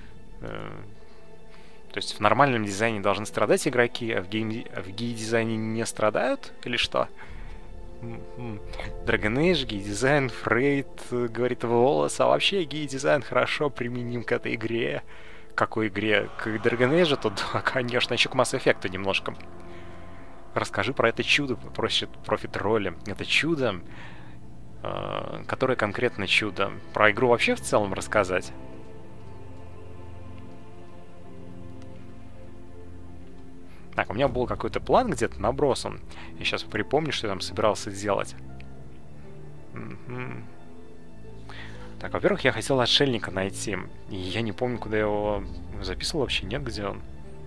То есть в нормальном дизайне должны страдать игроки, а в, гейм... в гей-дизайне не страдают? Или что? Dragon Age, гей-дизайн, Фрейд, говорит волос, а вообще гей-дизайн хорошо применим к этой игре. Какой игре? К Dragon Age, то да, конечно, еще к Mass Effect немножко. Расскажи про это чудо, просит профит-роли. Это чудо, э, которое конкретно чудо. Про игру вообще в целом рассказать? Так, у меня был какой-то план где-то набросан. Я сейчас припомню, что я там собирался делать. Угу. Так, во-первых, я хотел отшельника найти. И я не помню, куда я его записывал вообще. Нет, где он?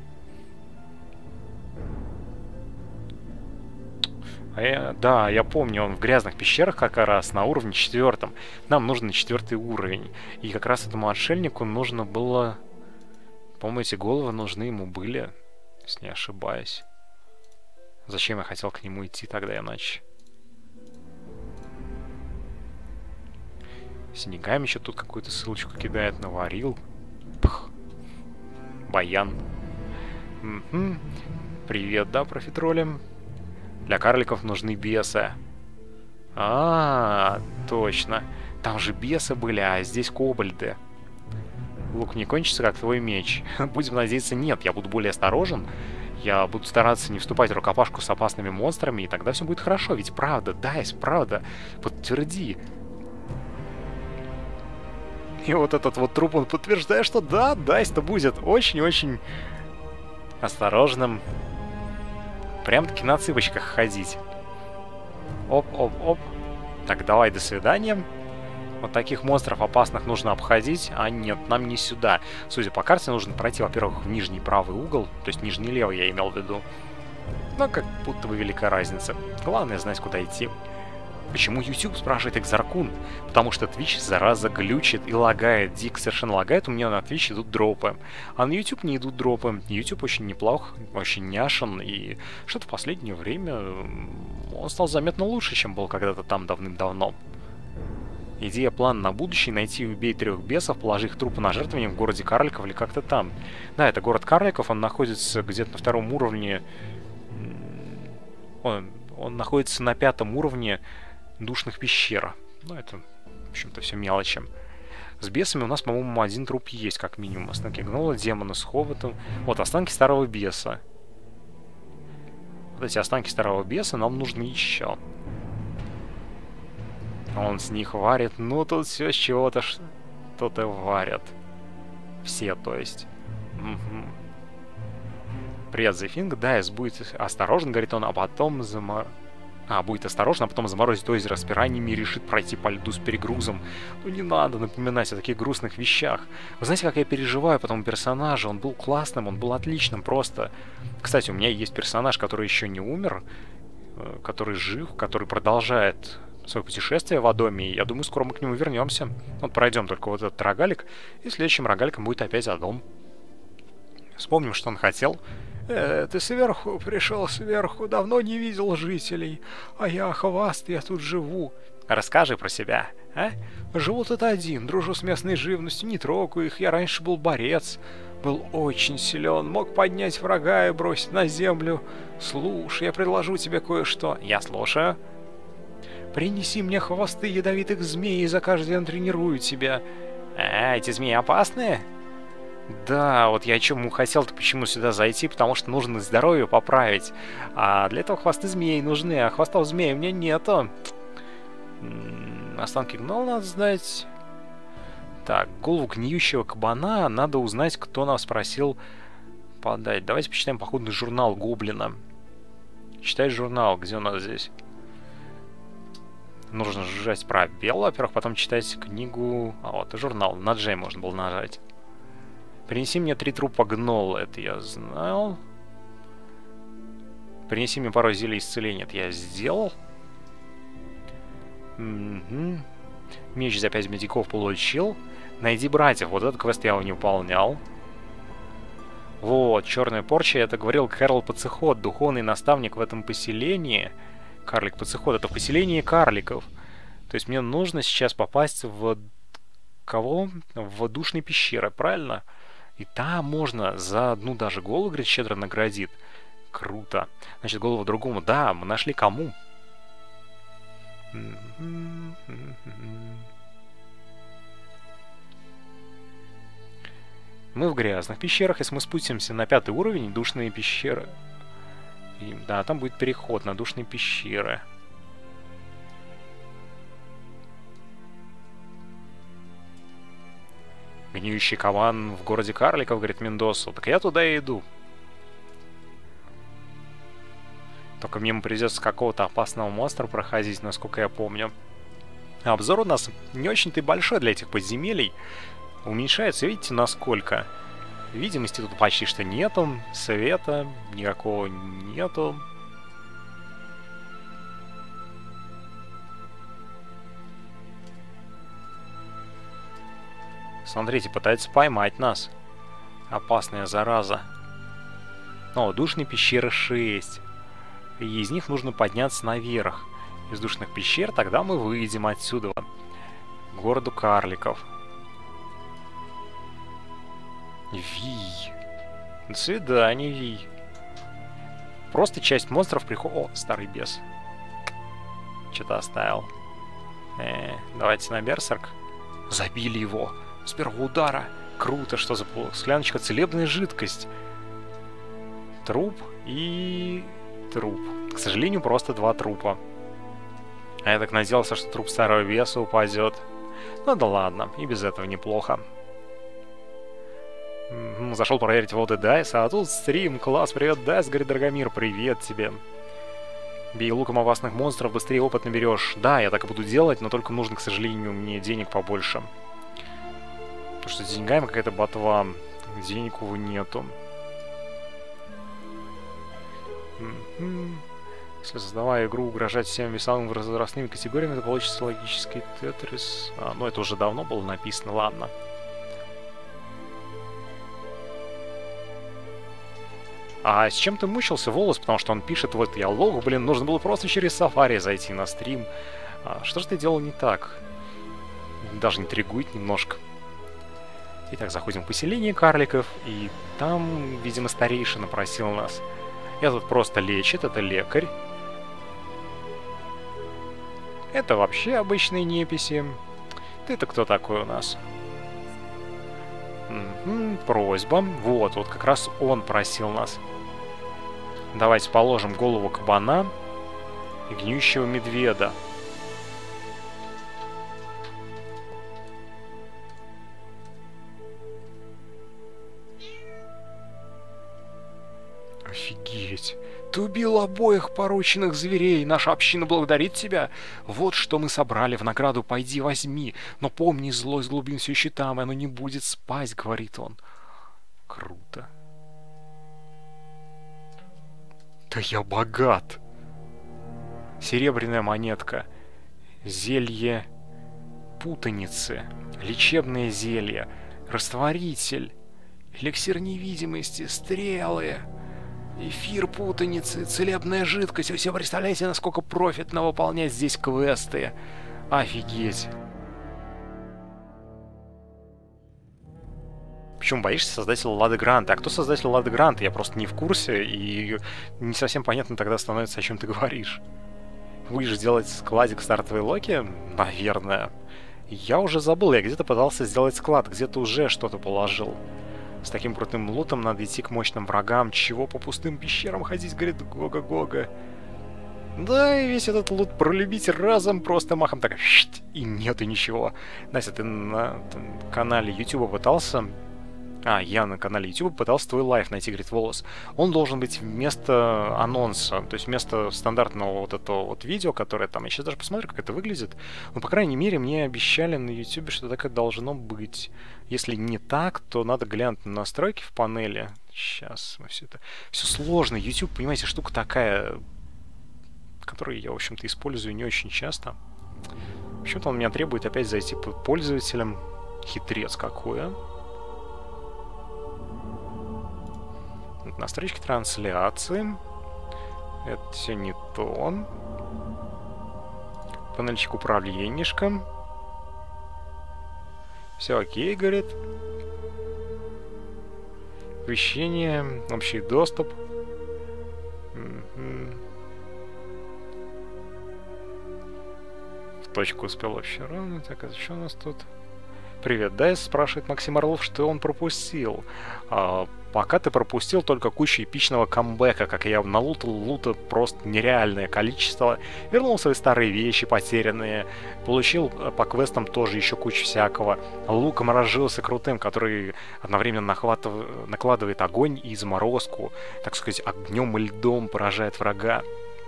А я, да, я помню, он в грязных пещерах как раз на уровне четвертом. Нам нужен четвертый уровень. И как раз этому отшельнику нужно было... По-моему, эти головы нужны ему были... Если не ошибаюсь. Зачем я хотел к нему идти тогда иначе? Синегами еще тут какую-то ссылочку кидает. Наварил. Пх. Баян. Угу. Привет, да, профитроли? Для карликов нужны бесы. А, точно. Там же бесы были, а здесь кобальды. Лук не кончится, как твой меч. Будем надеяться, нет. Я буду более осторожен. Я буду стараться не вступать в рукопашку с опасными монстрами, и тогда все будет хорошо. Ведь правда, Дайс, правда. Подтверди. И вот этот вот труп, он подтверждает, что да, Дайс-то будет очень-очень осторожным. Прям-таки на цыпочках ходить. Оп-оп-оп. Так, давай, до свидания. Вот таких монстров опасных нужно обходить, а нет, нам не сюда. Судя по карте, нужно пройти, во-первых, в нижний правый угол, то есть нижний левый я имел в виду. Но как будто бы великая разница. Главное знать, куда идти. Почему YouTube, спрашивает Экзаркун? Потому что Twitch, зараза, глючит и лагает. Дик совершенно лагает, у меня на Twitch идут дропы. А на YouTube не идут дропы. YouTube очень неплох, очень няшен, и что-то в последнее время он стал заметно лучше, чем был когда-то там давным-давно. Идея, план на будущее — найти и убить трех бесов, положи их трупы на жертвование в городе карликов или как-то там. Да, это город карликов, он находится где-то на втором уровне. Он, он находится на пятом уровне душных пещер. Ну, это, в общем-то, все мелочи. С бесами у нас, по-моему, один труп есть, как минимум. Останки гнола, демона с хоботом. Вот, останки старого беса. Вот эти останки старого беса нам нужны еще. Он с них варит. Ну, тут все с чего-то что-то варят. Все, то есть. Угу. Привет, Зефинг. Дайс будет осторожен, говорит он, а потом замор... А, будет осторожно, а потом заморозит озеро с пираньями и решит пройти по льду с перегрузом. Ну, не надо напоминать о таких грустных вещах. Вы знаете, как я переживаю по тому персонажу? Он был классным, он был отличным просто. Кстати, у меня есть персонаж, который еще не умер, который жив, который продолжает свое путешествие в Адоме, и я думаю, скоро мы к нему вернемся. Вот пройдем только вот этот рогалик, и следующим рогаликом будет опять Адом. Вспомним, что он хотел. Э, ты сверху пришел, сверху, давно не видел жителей, а я хваст, я тут живу. Расскажи про себя, а? Живу тут один, дружу с местной живностью, не трогаю их, я раньше был борец, был очень силен, мог поднять врага и бросить на землю. Слушай, я предложу тебе кое-что. Я слушаю. Принеси мне хвосты ядовитых змей, и за каждый день тренирую тебя. А, эти змеи опасные? Да, вот я чему хотел-то почему сюда зайти, потому что нужно здоровье поправить. А для этого хвосты змей нужны, а хвостов змей у меня нету. М-м, останки гнола надо знать. Так, голову гниющего кабана надо узнать, кто нас просил подать. Давайте почитаем походный журнал Гоблина. Читай журнал, где у нас здесь? Нужно сжать пробел, во-первых, потом читать книгу... А вот, и журнал. На Джей можно было нажать. Принеси мне три трупа гнола, это я знал. Принеси мне пару зелий исцеления, это я сделал. Угу. Меч за пять медиков получил. Найди братьев, вот этот квест я не выполнял. Вот, черная порча, это говорил Кэрол Пацеход, духовный наставник в этом поселении. Карлик Пацеход, это поселение карликов. То есть мне нужно сейчас попасть в... Кого? В душные пещеры, правильно? И там можно за одну даже голову, говорит, щедро наградит. Круто. Значит, голову другому. Да, мы нашли кому. Мы в грязных пещерах, если мы спустимся на пятый уровень, душные пещеры. И, да, там будет переход на душные пещеры. Гниющий каван в городе карликов, говорит Мендосу. Так я туда и иду. Только мимо придется какого-то опасного монстра проходить, насколько я помню. Обзор у нас не очень-то и большой для этих подземелий. Уменьшается, видите, насколько? Видимости тут почти что нету. Света никакого нету. Смотрите, пытается поймать нас. Опасная зараза. О, душные пещеры шесть. И из них нужно подняться наверх. Из душных пещер тогда мы выйдем отсюда. К городу карликов. Ви. До свидания, Ви. Просто часть монстров приходит... О, старый бес. Что-то оставил. Э, давайте на берсерк. Забили его. С первого удара. Круто, что за скляночка. Целебная жидкость. Труп и... труп. К сожалению, просто два трупа. А я так надеялся, что труп старого беса упадет. Ну да ладно, и без этого неплохо. Зашел проверить воды Дайса, а тут стрим. Класс, привет, Дайс, говорит Драгомир, привет тебе. Бей луком опасных монстров, быстрее опыт наберешь. Да, я так и буду делать, но только нужно, к сожалению, мне денег побольше. Потому что с деньгами какая-то ботва. Денег, увы, нету. Если создавая игру угрожать всем весовым возрастными категориями, то получится логический тетрис. А, ну это уже давно было написано, ладно. А с чем ты мучился, Волос? Потому что он пишет, вот я лох, блин, нужно было просто через Safari зайти на стрим. А, что же ты делал не так? Даже интригует немножко. Итак, заходим в поселение карликов, и там, видимо, старейшина просил нас. Этот просто лечит, это лекарь. Это вообще обычные неписи. Ты-то кто такой у нас? М-м, просьба. Вот, вот как раз он просил нас. Давайте положим голову кабана и гниющего медведя. Офигеть. Ты убил обоих порученных зверей. Наша община благодарит тебя. Вот что мы собрали в награду. Пойди возьми. Но помни, злость глубин все еще там, и оно не будет спать, говорит он. Круто. Да я богат. Серебряная монетка. Зелье путаницы. Лечебное зелье. Растворитель. Эликсир невидимости. Стрелы. Эфир путаницы, целебная жидкость. Вы себе представляете, насколько профитно выполнять здесь квесты? Офигеть. Почему боишься создателя Лады Гранта? А кто создатель Лады Гранта? Я просто не в курсе, и не совсем понятно тогда становится, о чем ты говоришь. Будешь делать складик стартовой Локи? Наверное. Я уже забыл, я где-то пытался сделать склад, где-то уже что-то положил. С таким крутым лутом надо идти к мощным врагам. Чего по пустым пещерам ходить, говорит Гога-Гога. Да, и весь этот лут пролюбить разом, просто махом так, и нету ничего. Настя, ты на канале YouTube пытался... А, я на канале YouTube пытался твой лайв найти, говорит Волос. Он должен быть вместо анонса, то есть вместо стандартного вот этого вот видео, которое там... Я сейчас даже посмотрю, как это выглядит. Ну, по крайней мере, мне обещали на YouTube, что так и должно быть. Если не так, то надо глянуть на настройки в панели. Сейчас мы все это... Все сложно. YouTube, понимаете, штука такая, которую я, в общем-то, использую не очень часто. Почему-то он меня требует опять зайти под пользователем. Хитрец какой, а? Настройки трансляции. Это все не то. Панельчик управленишка. Все окей, говорит. Оповещение, общий доступ. точку успел вообще рано. Так, а что у нас тут? Привет, да, спрашивает Максим Орлов, что он пропустил. А, пока ты пропустил только кучу эпичного камбэка, как я налутал лута просто нереальное количество. Вернул свои старые вещи потерянные. Получил по квестам тоже еще кучу всякого. Луком разжился крутым, который одновременно нахватыв... накладывает огонь и заморозку. Так сказать, огнем и льдом поражает врага.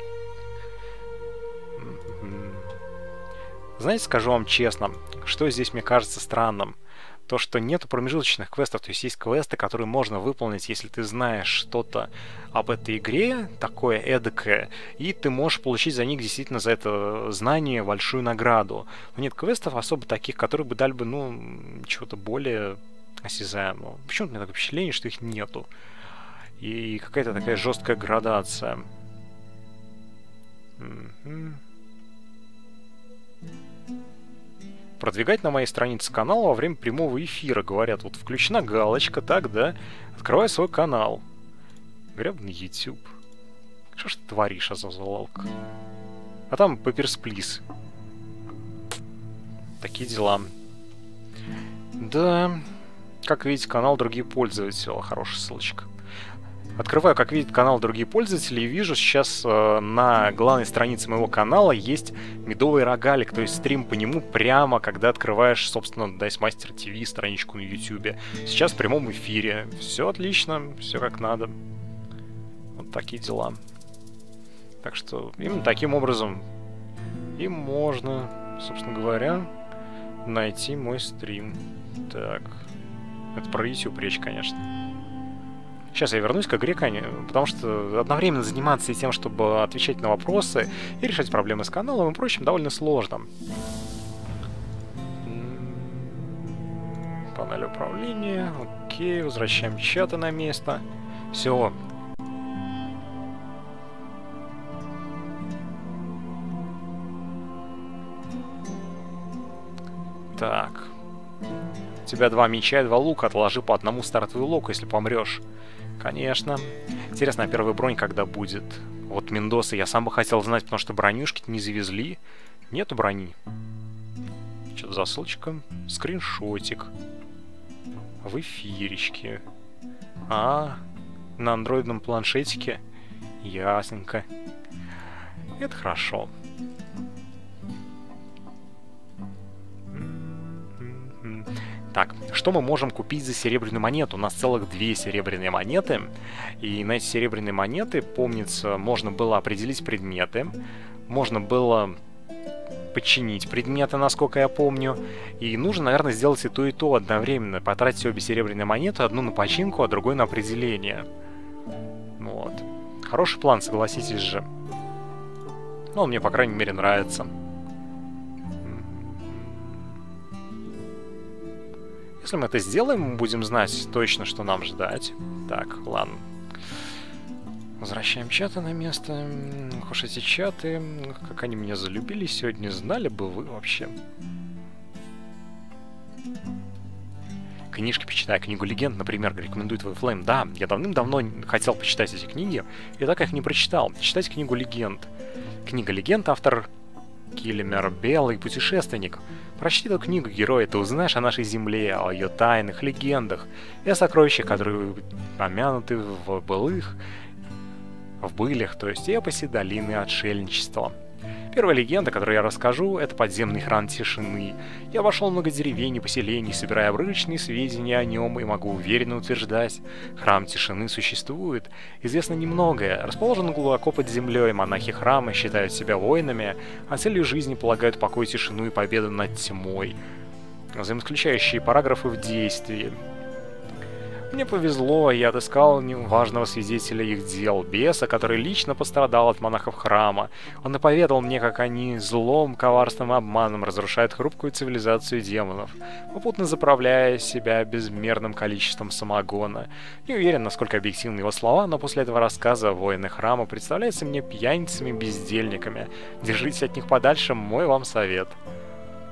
Знаете, скажу вам честно, что здесь мне кажется странным. То, что нету промежуточных квестов, то есть есть квесты, которые можно выполнить, если ты знаешь что-то об этой игре, такое эдакое, и ты можешь получить за них действительно за это знание большую награду. Но нет квестов особо таких, которые бы дали бы, ну, чего-то более осязаемого. Почему-то у меня такое впечатление, что их нету. И какая-то такая жесткая градация. Mm-hmm. Продвигать на моей странице канала во время прямого эфира. Говорят, вот включена галочка, так, да? Открывай свой канал. Гребаный YouTube. Что ж ты творишь, Азазалалка? А там Papers, Please. Такие дела. Да. Как видите, канал другие пользователи. Хорошая ссылочка. Открываю, как видит, канал другие пользователи, и вижу сейчас э, на главной странице моего канала есть медовый рогалик, то есть стрим по нему прямо, когда открываешь, собственно, Dice Master ти ви, страничку на YouTube. Сейчас в прямом эфире. Все отлично, все как надо. Вот такие дела. Так что именно таким образом и можно, собственно говоря, найти мой стрим. Так, это про YouTube речь, конечно. Сейчас я вернусь к игре, потому что одновременно заниматься и тем, чтобы отвечать на вопросы и решать проблемы с каналом и прочим, довольно сложно. Панель управления. Окей, возвращаем чаты на место. Все. Так. У тебя два меча и два лука. Отложи по одному стартовый лук, если помрешь. Конечно. Интересно, а первая бронь когда будет? Вот Мендоса я сам бы хотел знать, потому что бронюшки не завезли. Нету брони. Что-то за ссылочка. Скриншотик. В эфиречке. А, на андроидном планшетике. Ясненько. Это хорошо. Так, что мы можем купить за серебряную монету? У нас целых две серебряные монеты. И на эти серебряные монеты, помнится, можно было определить предметы. Можно было починить предметы, насколько я помню. И нужно, наверное, сделать и то, и то одновременно. Потратить обе серебряные монеты, одну на починку, а другую на определение. Вот. Хороший план, согласитесь же. Ну, он мне, по крайней мере, нравится. Если мы это сделаем, мы будем знать точно, что нам ждать. Так, ладно. Возвращаем чаты на место. Уж эти чаты, как они меня залюбили сегодня, знали бы вы вообще. Книжки почитай, книгу легенд, например, рекомендует Вейфлейм. Да, я давным-давно хотел почитать эти книги, и так их не прочитал. Читать книгу легенд. Книга легенд, автор Киллимер, Белый путешественник. Прочти эту книгу, герой, ты узнаешь о нашей земле, о ее тайных легендах и о сокровищах, которые помянуты в былых, в былях, то есть эпосе долины отшельничества. Первая легенда, которую я расскажу, это подземный храм тишины. Я обошел много деревень и поселений, собирая обрывочные сведения о нем, и могу уверенно утверждать, храм тишины существует. Известно немногое. Расположен глубоко под землей, монахи храма считают себя воинами, а целью жизни полагают покой, тишину и победу над тьмой. Взаимоисключающие параграфы в действии. Мне повезло, я отыскал важного свидетеля их дел, беса, который лично пострадал от монахов храма. Он и поведал мне, как они злом, коварством и обманом разрушают хрупкую цивилизацию демонов, попутно заправляя себя безмерным количеством самогона. Не уверен, насколько объективны его слова, но после этого рассказа воины храма представляются мне пьяницами-бездельниками. Держитесь от них подальше, мой вам совет.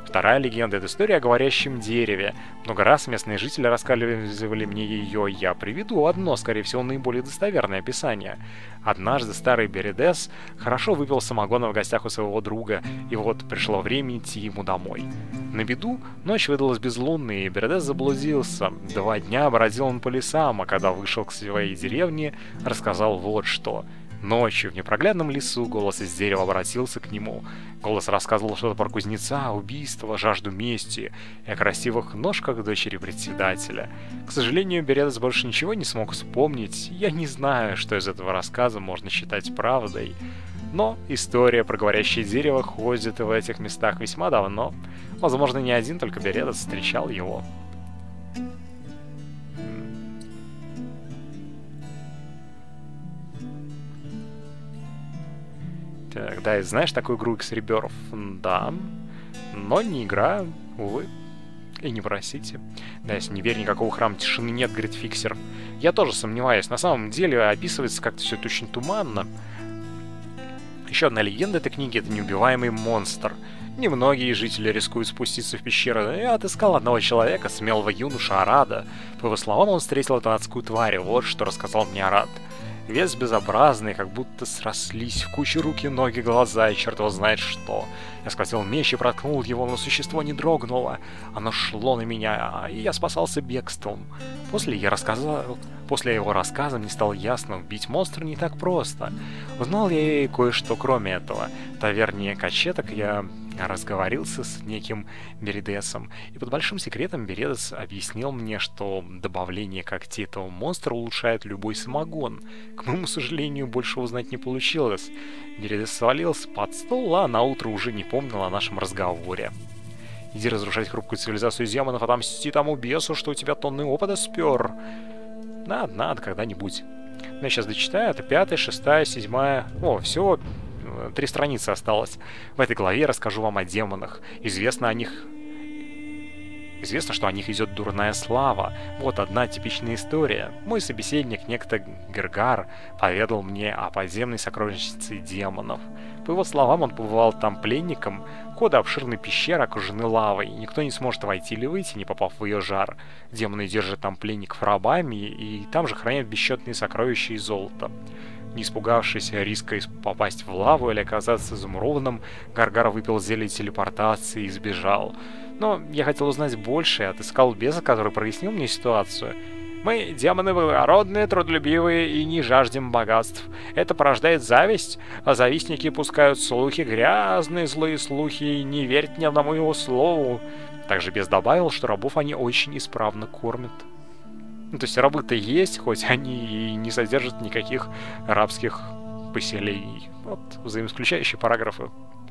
Вторая легенда — это история о говорящем дереве. Много раз местные жители рассказывали мне ее, я приведу одно, скорее всего, наиболее достоверное описание. Однажды старый Бередес хорошо выпил самогона в гостях у своего друга, и вот пришло время идти ему домой. На беду ночь выдалась безлунной, и Бередес заблудился. Два дня бродил он по лесам, а когда вышел к своей деревне, рассказал вот что. Ночью в непроглядном лесу голос из дерева обратился к нему. Голос рассказывал что-то про кузнеца, убийство, жажду мести и о красивых ножках дочери председателя. К сожалению, Бередес больше ничего не смог вспомнить. Я не знаю, что из этого рассказа можно считать правдой. Но история про говорящее дерево ходит в этих местах весьма давно. Возможно, не один только Бередес встречал его. Так, да, и знаешь такую игру X-Rebirth? Да, но не играю, увы. И не просите. Да, если не верь, никакого храма тишины нет, говорит Фиксер. Я тоже сомневаюсь. На самом деле описывается как-то все это очень туманно. Еще одна легенда этой книги — это неубиваемый монстр. Немногие жители рискуют спуститься в пещеру. Я отыскал одного человека, смелого юноша Арада. По его словам, он встретил эту адскую тварь. Вот что рассказал мне Арад. Вес безобразный, как будто срослись в кучу руки, ноги, глаза и черт его знает что. Я схватил меч и проткнул его, но существо не дрогнуло. Оно шло на меня, и я спасался бегством. После я рассказал... После его рассказа мне стало ясно, убить монстра не так просто. Узнал я и кое-что кроме этого. В таверне качеток я разговорился с неким Бередесом, и под большим секретом Бередес объяснил мне, что добавление когтей этого монстра улучшает любой самогон. К моему сожалению, больше узнать не получилось. Бередес свалился под стол, а наутро уже не помнил о нашем разговоре. Иди разрушать хрупкую цивилизацию демонов, отомсти тому бесу, что у тебя тонны опыта спер. Надо, надо, когда-нибудь. Я сейчас дочитаю, это пятая, шестая, седьмая... О, всего три страницы осталось. В этой главе я расскажу вам о демонах. Известно о них... Известно, что о них идет дурная слава. Вот одна типичная история. Мой собеседник, некто Гергар, поведал мне о подземной сокровищнице демонов. По его словам, он побывал там пленником. Входы обширной пещеры окружены лавой, и никто не сможет войти или выйти, не попав в ее жар. Демоны держат там пленников рабами, и там же хранят бесчетные сокровища и золото. Не испугавшись риска попасть в лаву или оказаться замурованным, Гаргар выпил зелье телепортации и сбежал. Но я хотел узнать больше и отыскал беса, который прояснил мне ситуацию. Мы, демоны, благородные, трудолюбивые и не жаждем богатств. Это порождает зависть, а завистники пускают слухи, грязные злые слухи, и не верят ни одному его слову. Также бес добавил, что рабов они очень исправно кормят. Ну, то есть рабы-то есть, хоть они и не содержат никаких рабских поселений. Вот взаимоисключающие параграфы.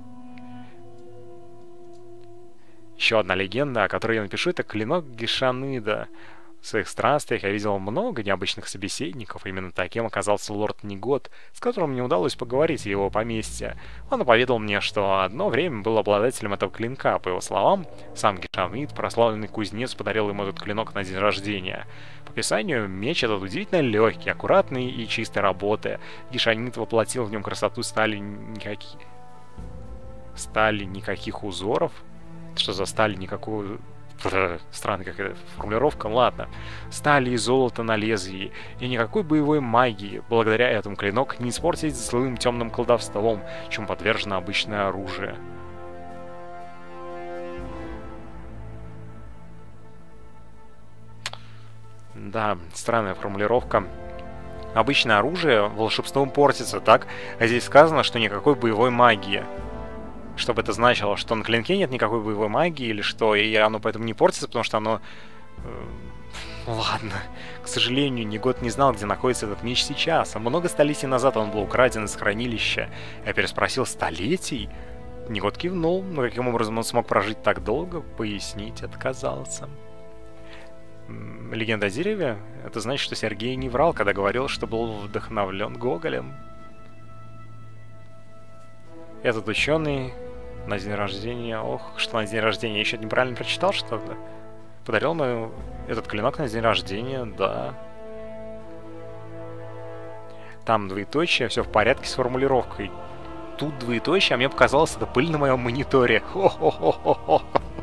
Еще одна легенда, о которой я напишу, это клинок Гишаныда. В своих странствиях я видел много необычных собеседников. Именно таким оказался лорд Негод, с которым мне удалось поговорить в его поместье. Он поведал мне, что одно время был обладателем этого клинка. По его словам, сам Гишанид, прославленный кузнец, подарил ему этот клинок на день рождения. По описанию, меч этот удивительно легкий, аккуратный и чистой работы. Гишанид воплотил в нем красоту стали никаких... Стали никаких узоров. Что за стали никакую... Странная какая-то формулировка, ладно. Стали и золото на лезвии, и никакой боевой магии. Благодаря этому клинок не испортить злым темным колдовством, чем подвержено обычное оружие. Да, странная формулировка. Обычное оружие волшебством портится, так? А здесь сказано, что никакой боевой магии. Что бы это значило, что на клинке нет никакой боевой магии или что, и оно поэтому не портится, потому что оно... Э, ладно. К сожалению, Негод не знал, где находится этот меч сейчас, а много столетий назад он был украден из хранилища. Я переспросил, столетий? Негод кивнул, но каким образом он смог прожить так долго, пояснить отказался. Легенда о дереве? Это значит, что Сергей не врал, когда говорил, что был вдохновлен Гоголем. Этот ученый на день рождения... Ох, что на день рождения? Я еще неправильно прочитал что-то? Подарил мне этот клинок на день рождения, да. Там двоеточие, все в порядке с формулировкой. Тут двоеточие, а мне показалось, это пыль на моем мониторе. Хо-хо-хо-хо-хо.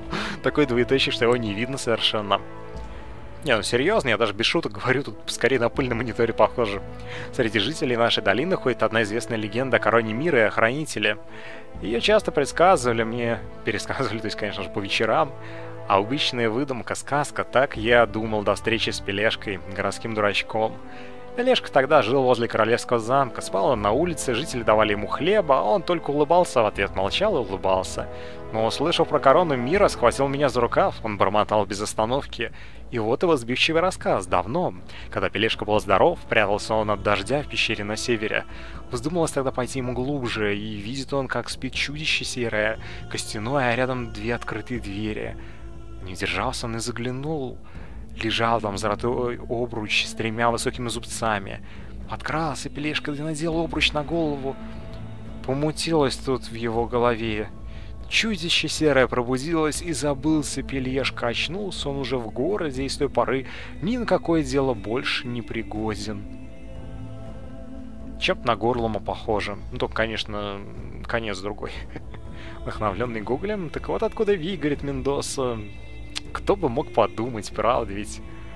Такой двоеточие, что его не видно совершенно. Не, ну серьезно, я даже без шуток говорю, тут скорее на пыль на мониторе похоже. Среди жителей нашей долины ходит одна известная легенда о короне мира и охранителе. Ее часто предсказывали мне, пересказывали, то есть, конечно же, по вечерам. А обычная выдумка, сказка, так я думал до встречи с Пелешкой, городским дурачком. Пелешка тогда жил возле королевского замка, спал он на улице, жители давали ему хлеба, а он только улыбался в ответ, молчал и улыбался. Но, услышав про корону мира, схватил меня за рукав, он бормотал без остановки. И вот его сбивчивый рассказ, давно, когда Пелешка был здоров, прятался он от дождя в пещере на севере. Вздумалось тогда пойти ему глубже, и видит он, как спит чудище серое, костяное, а рядом две открытые двери. Не удержался он и заглянул. Лежал там золотой обруч с тремя высокими зубцами. Подкрался Пелешка и надел обруч на голову. Помутилось тут в его голове. Чудище серое пробудилось, и забылся Пелешка. Очнулся он уже в городе, и с той поры ни на какое дело больше не пригоден. Чем-то на Горлума похоже. Ну, только, конечно, конец другой. Вдохновленный гуглем. Так вот откуда Ви, говорит Мендоса. Кто бы мог подумать, правда ведь?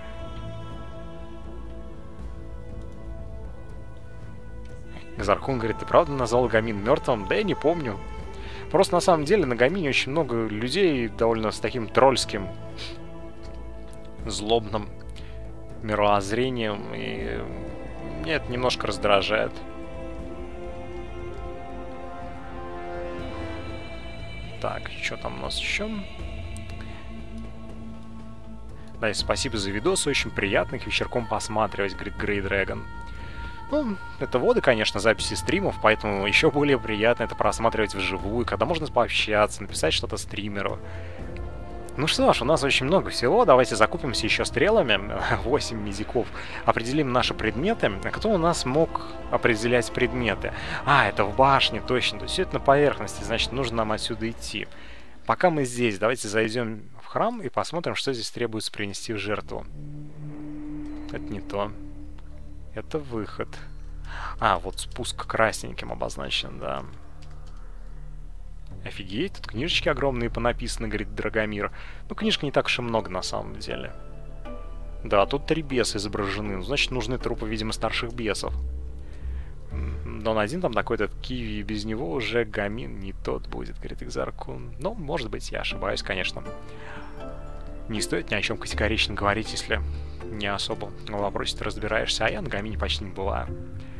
Газархун говорит, ты правда назвал Гамин мертвым? Да я не помню. Просто на самом деле на Гамине очень много людей довольно с таким тролльским, злобным мировоззрением, и мне это немножко раздражает. Так, что там у нас еще? Да, и спасибо за видос, очень приятно к вечерком посматривать, говорит Грей Дрэгон. Ну, это воды, конечно, записи стримов, поэтому еще более приятно это просматривать вживую, когда можно пообщаться, написать что-то стримеру. Ну что ж, у нас очень много всего, давайте закупимся еще стрелами, восемь медиков, определим наши предметы. А кто у нас мог определять предметы? А, это в башне, точно, то есть это на поверхности, значит, нужно нам отсюда идти. Пока мы здесь, давайте зайдем в храм и посмотрим, что здесь требуется принести в жертву. Это не то. Это выход. А, вот спуск красненьким обозначен, да. Офигеть, тут книжечки огромные понаписаны, говорит Драгомир. Ну, книжек не так уж и много на самом деле. Да, тут три беса изображены. Ну, значит, нужны трупы, видимо, старших бесов. Дон один там такой-то Киви, и без него уже Гамин не тот будет, говорит Экзаркун. Ну, может быть, я ошибаюсь, конечно. Не стоит ни о чем категорично говорить, если не особо в вопросе ты разбираешься, а я на Гамине почти не бываю.